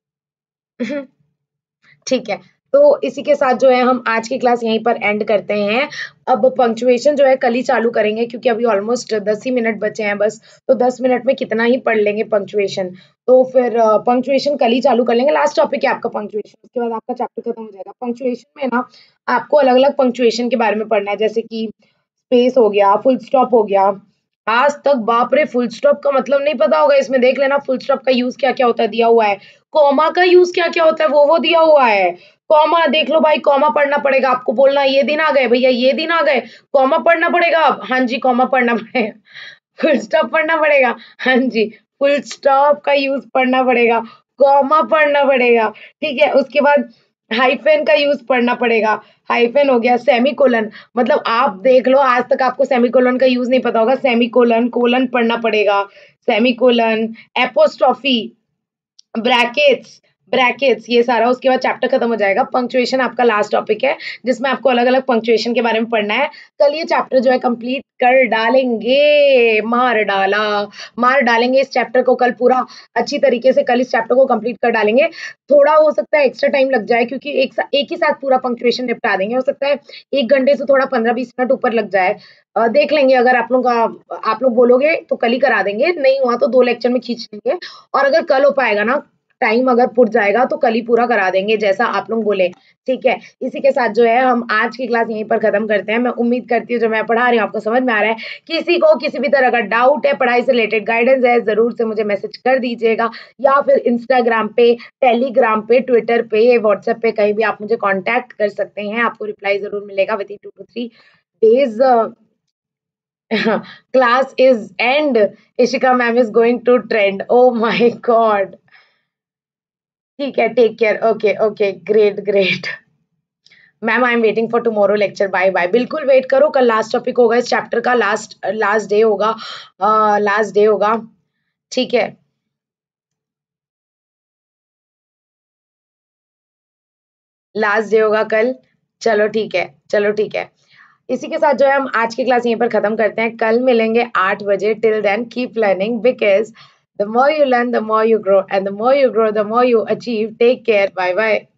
ठीक है, तो इसी के साथ जो है हम आज की क्लास यहीं पर एंड करते हैं। अब पंक्चुएशन जो है कल ही चालू करेंगे क्योंकि अभी ऑलमोस्ट दस ही मिनट बचे हैं बस, तो दस मिनट में कितना ही पढ़ लेंगे पंक्चुएशन। तो फिर पंक्चुएशन कल ही चालू कर लेंगे। लास्ट टॉपिक है आपका पंक्चुएशन, उसके बाद आपका चैप्टर खत्म हो जाएगा। पंक्चुएशन में ना आपको अलग अलग पंक्चुएशन के बारे में पढ़ना है, जैसे कि स्पेस हो गया, फुल स्टॉप हो गया, आज तक बाप रे, फुल स्टॉप का मतलब नहीं पता होगा, इसमें देख लेना फुल स्टॉप का यूज क्या क्या होता है, दिया हुआ है। कॉमा का यूज क्या क्या होता है, वो वो दिया हुआ है। कॉमा देख लो भाई, कॉमा पढ़ना पड़ेगा आपको, बोलना ये दिन आ गए भैया, ये दिन आ गए, कॉमा पढ़ना पड़ेगा अब, हाँ जी कॉमा पढ़ना पड़ेगा। फुल स्टॉप पढ़ना पड़ेगा, हाँ जी फुल स्टॉप का यूज पढ़ना पड़ेगा, कॉमा पढ़ना पड़ेगा, ठीक है। उसके बाद हाइफेन का यूज पढ़ना पड़ेगा, हाइफेन हो गया, सेमीकोलन, मतलब आप देख लो आज तक आपको सेमीकोलन का यूज नहीं पता होगा, सेमीकोलन कोलन पढ़ना पड़ेगा, सेमीकोलन, एपोस्ट्रोफी, ब्रैकेट्स, ब्रैकेट्स ये सारा, उसके बाद चैप्टर खत्म हो जाएगा। पंक्चुएशन आपका लास्ट टॉपिक है, जिसमें आपको अलग अलग पंक्चुएशन के बारे में पढ़ना है। कल ये चैप्टर जो है कंप्लीट कर डालेंगे, मार डाला, मार डालेंगे इस चैप्टर को कल पूरा अच्छी तरीके से, कल इस चैप्टर को कंप्लीट कर डालेंगे। थोड़ा हो सकता है एक्स्ट्रा टाइम लग जाए, क्योंकि एक सा, एक ही साथ पूरा पंक्चुएशन निपटा देंगे, हो सकता है एक घंटे से थोड़ा पंद्रह बीस मिनट ऊपर लग जाए। अ, देख लेंगे, अगर आप लोग का आप लोग बोलोगे तो कल ही करा देंगे, नहीं हुआ तो दो लेक्चर में खींच लेंगे। और अगर कल हो पाएगा ना, टाइम अगर पुट जाएगा तो कल ही पूरा करा देंगे, जैसा आप लोग बोले, ठीक है। इसी के साथ जो है हम आज की क्लास यहीं पर खत्म करते हैं। मैं उम्मीद करती हूँ जो मैं पढ़ा रही हूँ आपको समझ में आ रहा है। किसी को किसी भी तरह का डाउट है, पढ़ाई से रिलेटेड गाइडेंस है, जरूर से मुझे मैसेज कर दीजिएगा, या फिर इंस्टाग्राम पे, टेलीग्राम पे, ट्विटर पे, व्हाट्सएप पे, कहीं भी आप मुझे कॉन्टैक्ट कर सकते हैं, आपको रिप्लाई जरूर मिलेगा within two to three days. class is end. Ishika ma'am is going to trend. Oh my god. ठीक है, take care, okay okay, great great. Ma'am I am waiting for tomorrow lecture, bye bye. बिल्कुल wait करो, कल last topic होगा इस chapter का, last last day होगा, last day होगा, ठीक है। लास्ट डे होगा कल, चलो ठीक है, चलो ठीक है। इसी के साथ जो है हम आज की क्लास यहीं पर खत्म करते हैं, कल मिलेंगे आठ बजे। Till then keep learning, because the more you learn the more you grow, and the more you grow the more you achieve. Take care, bye bye.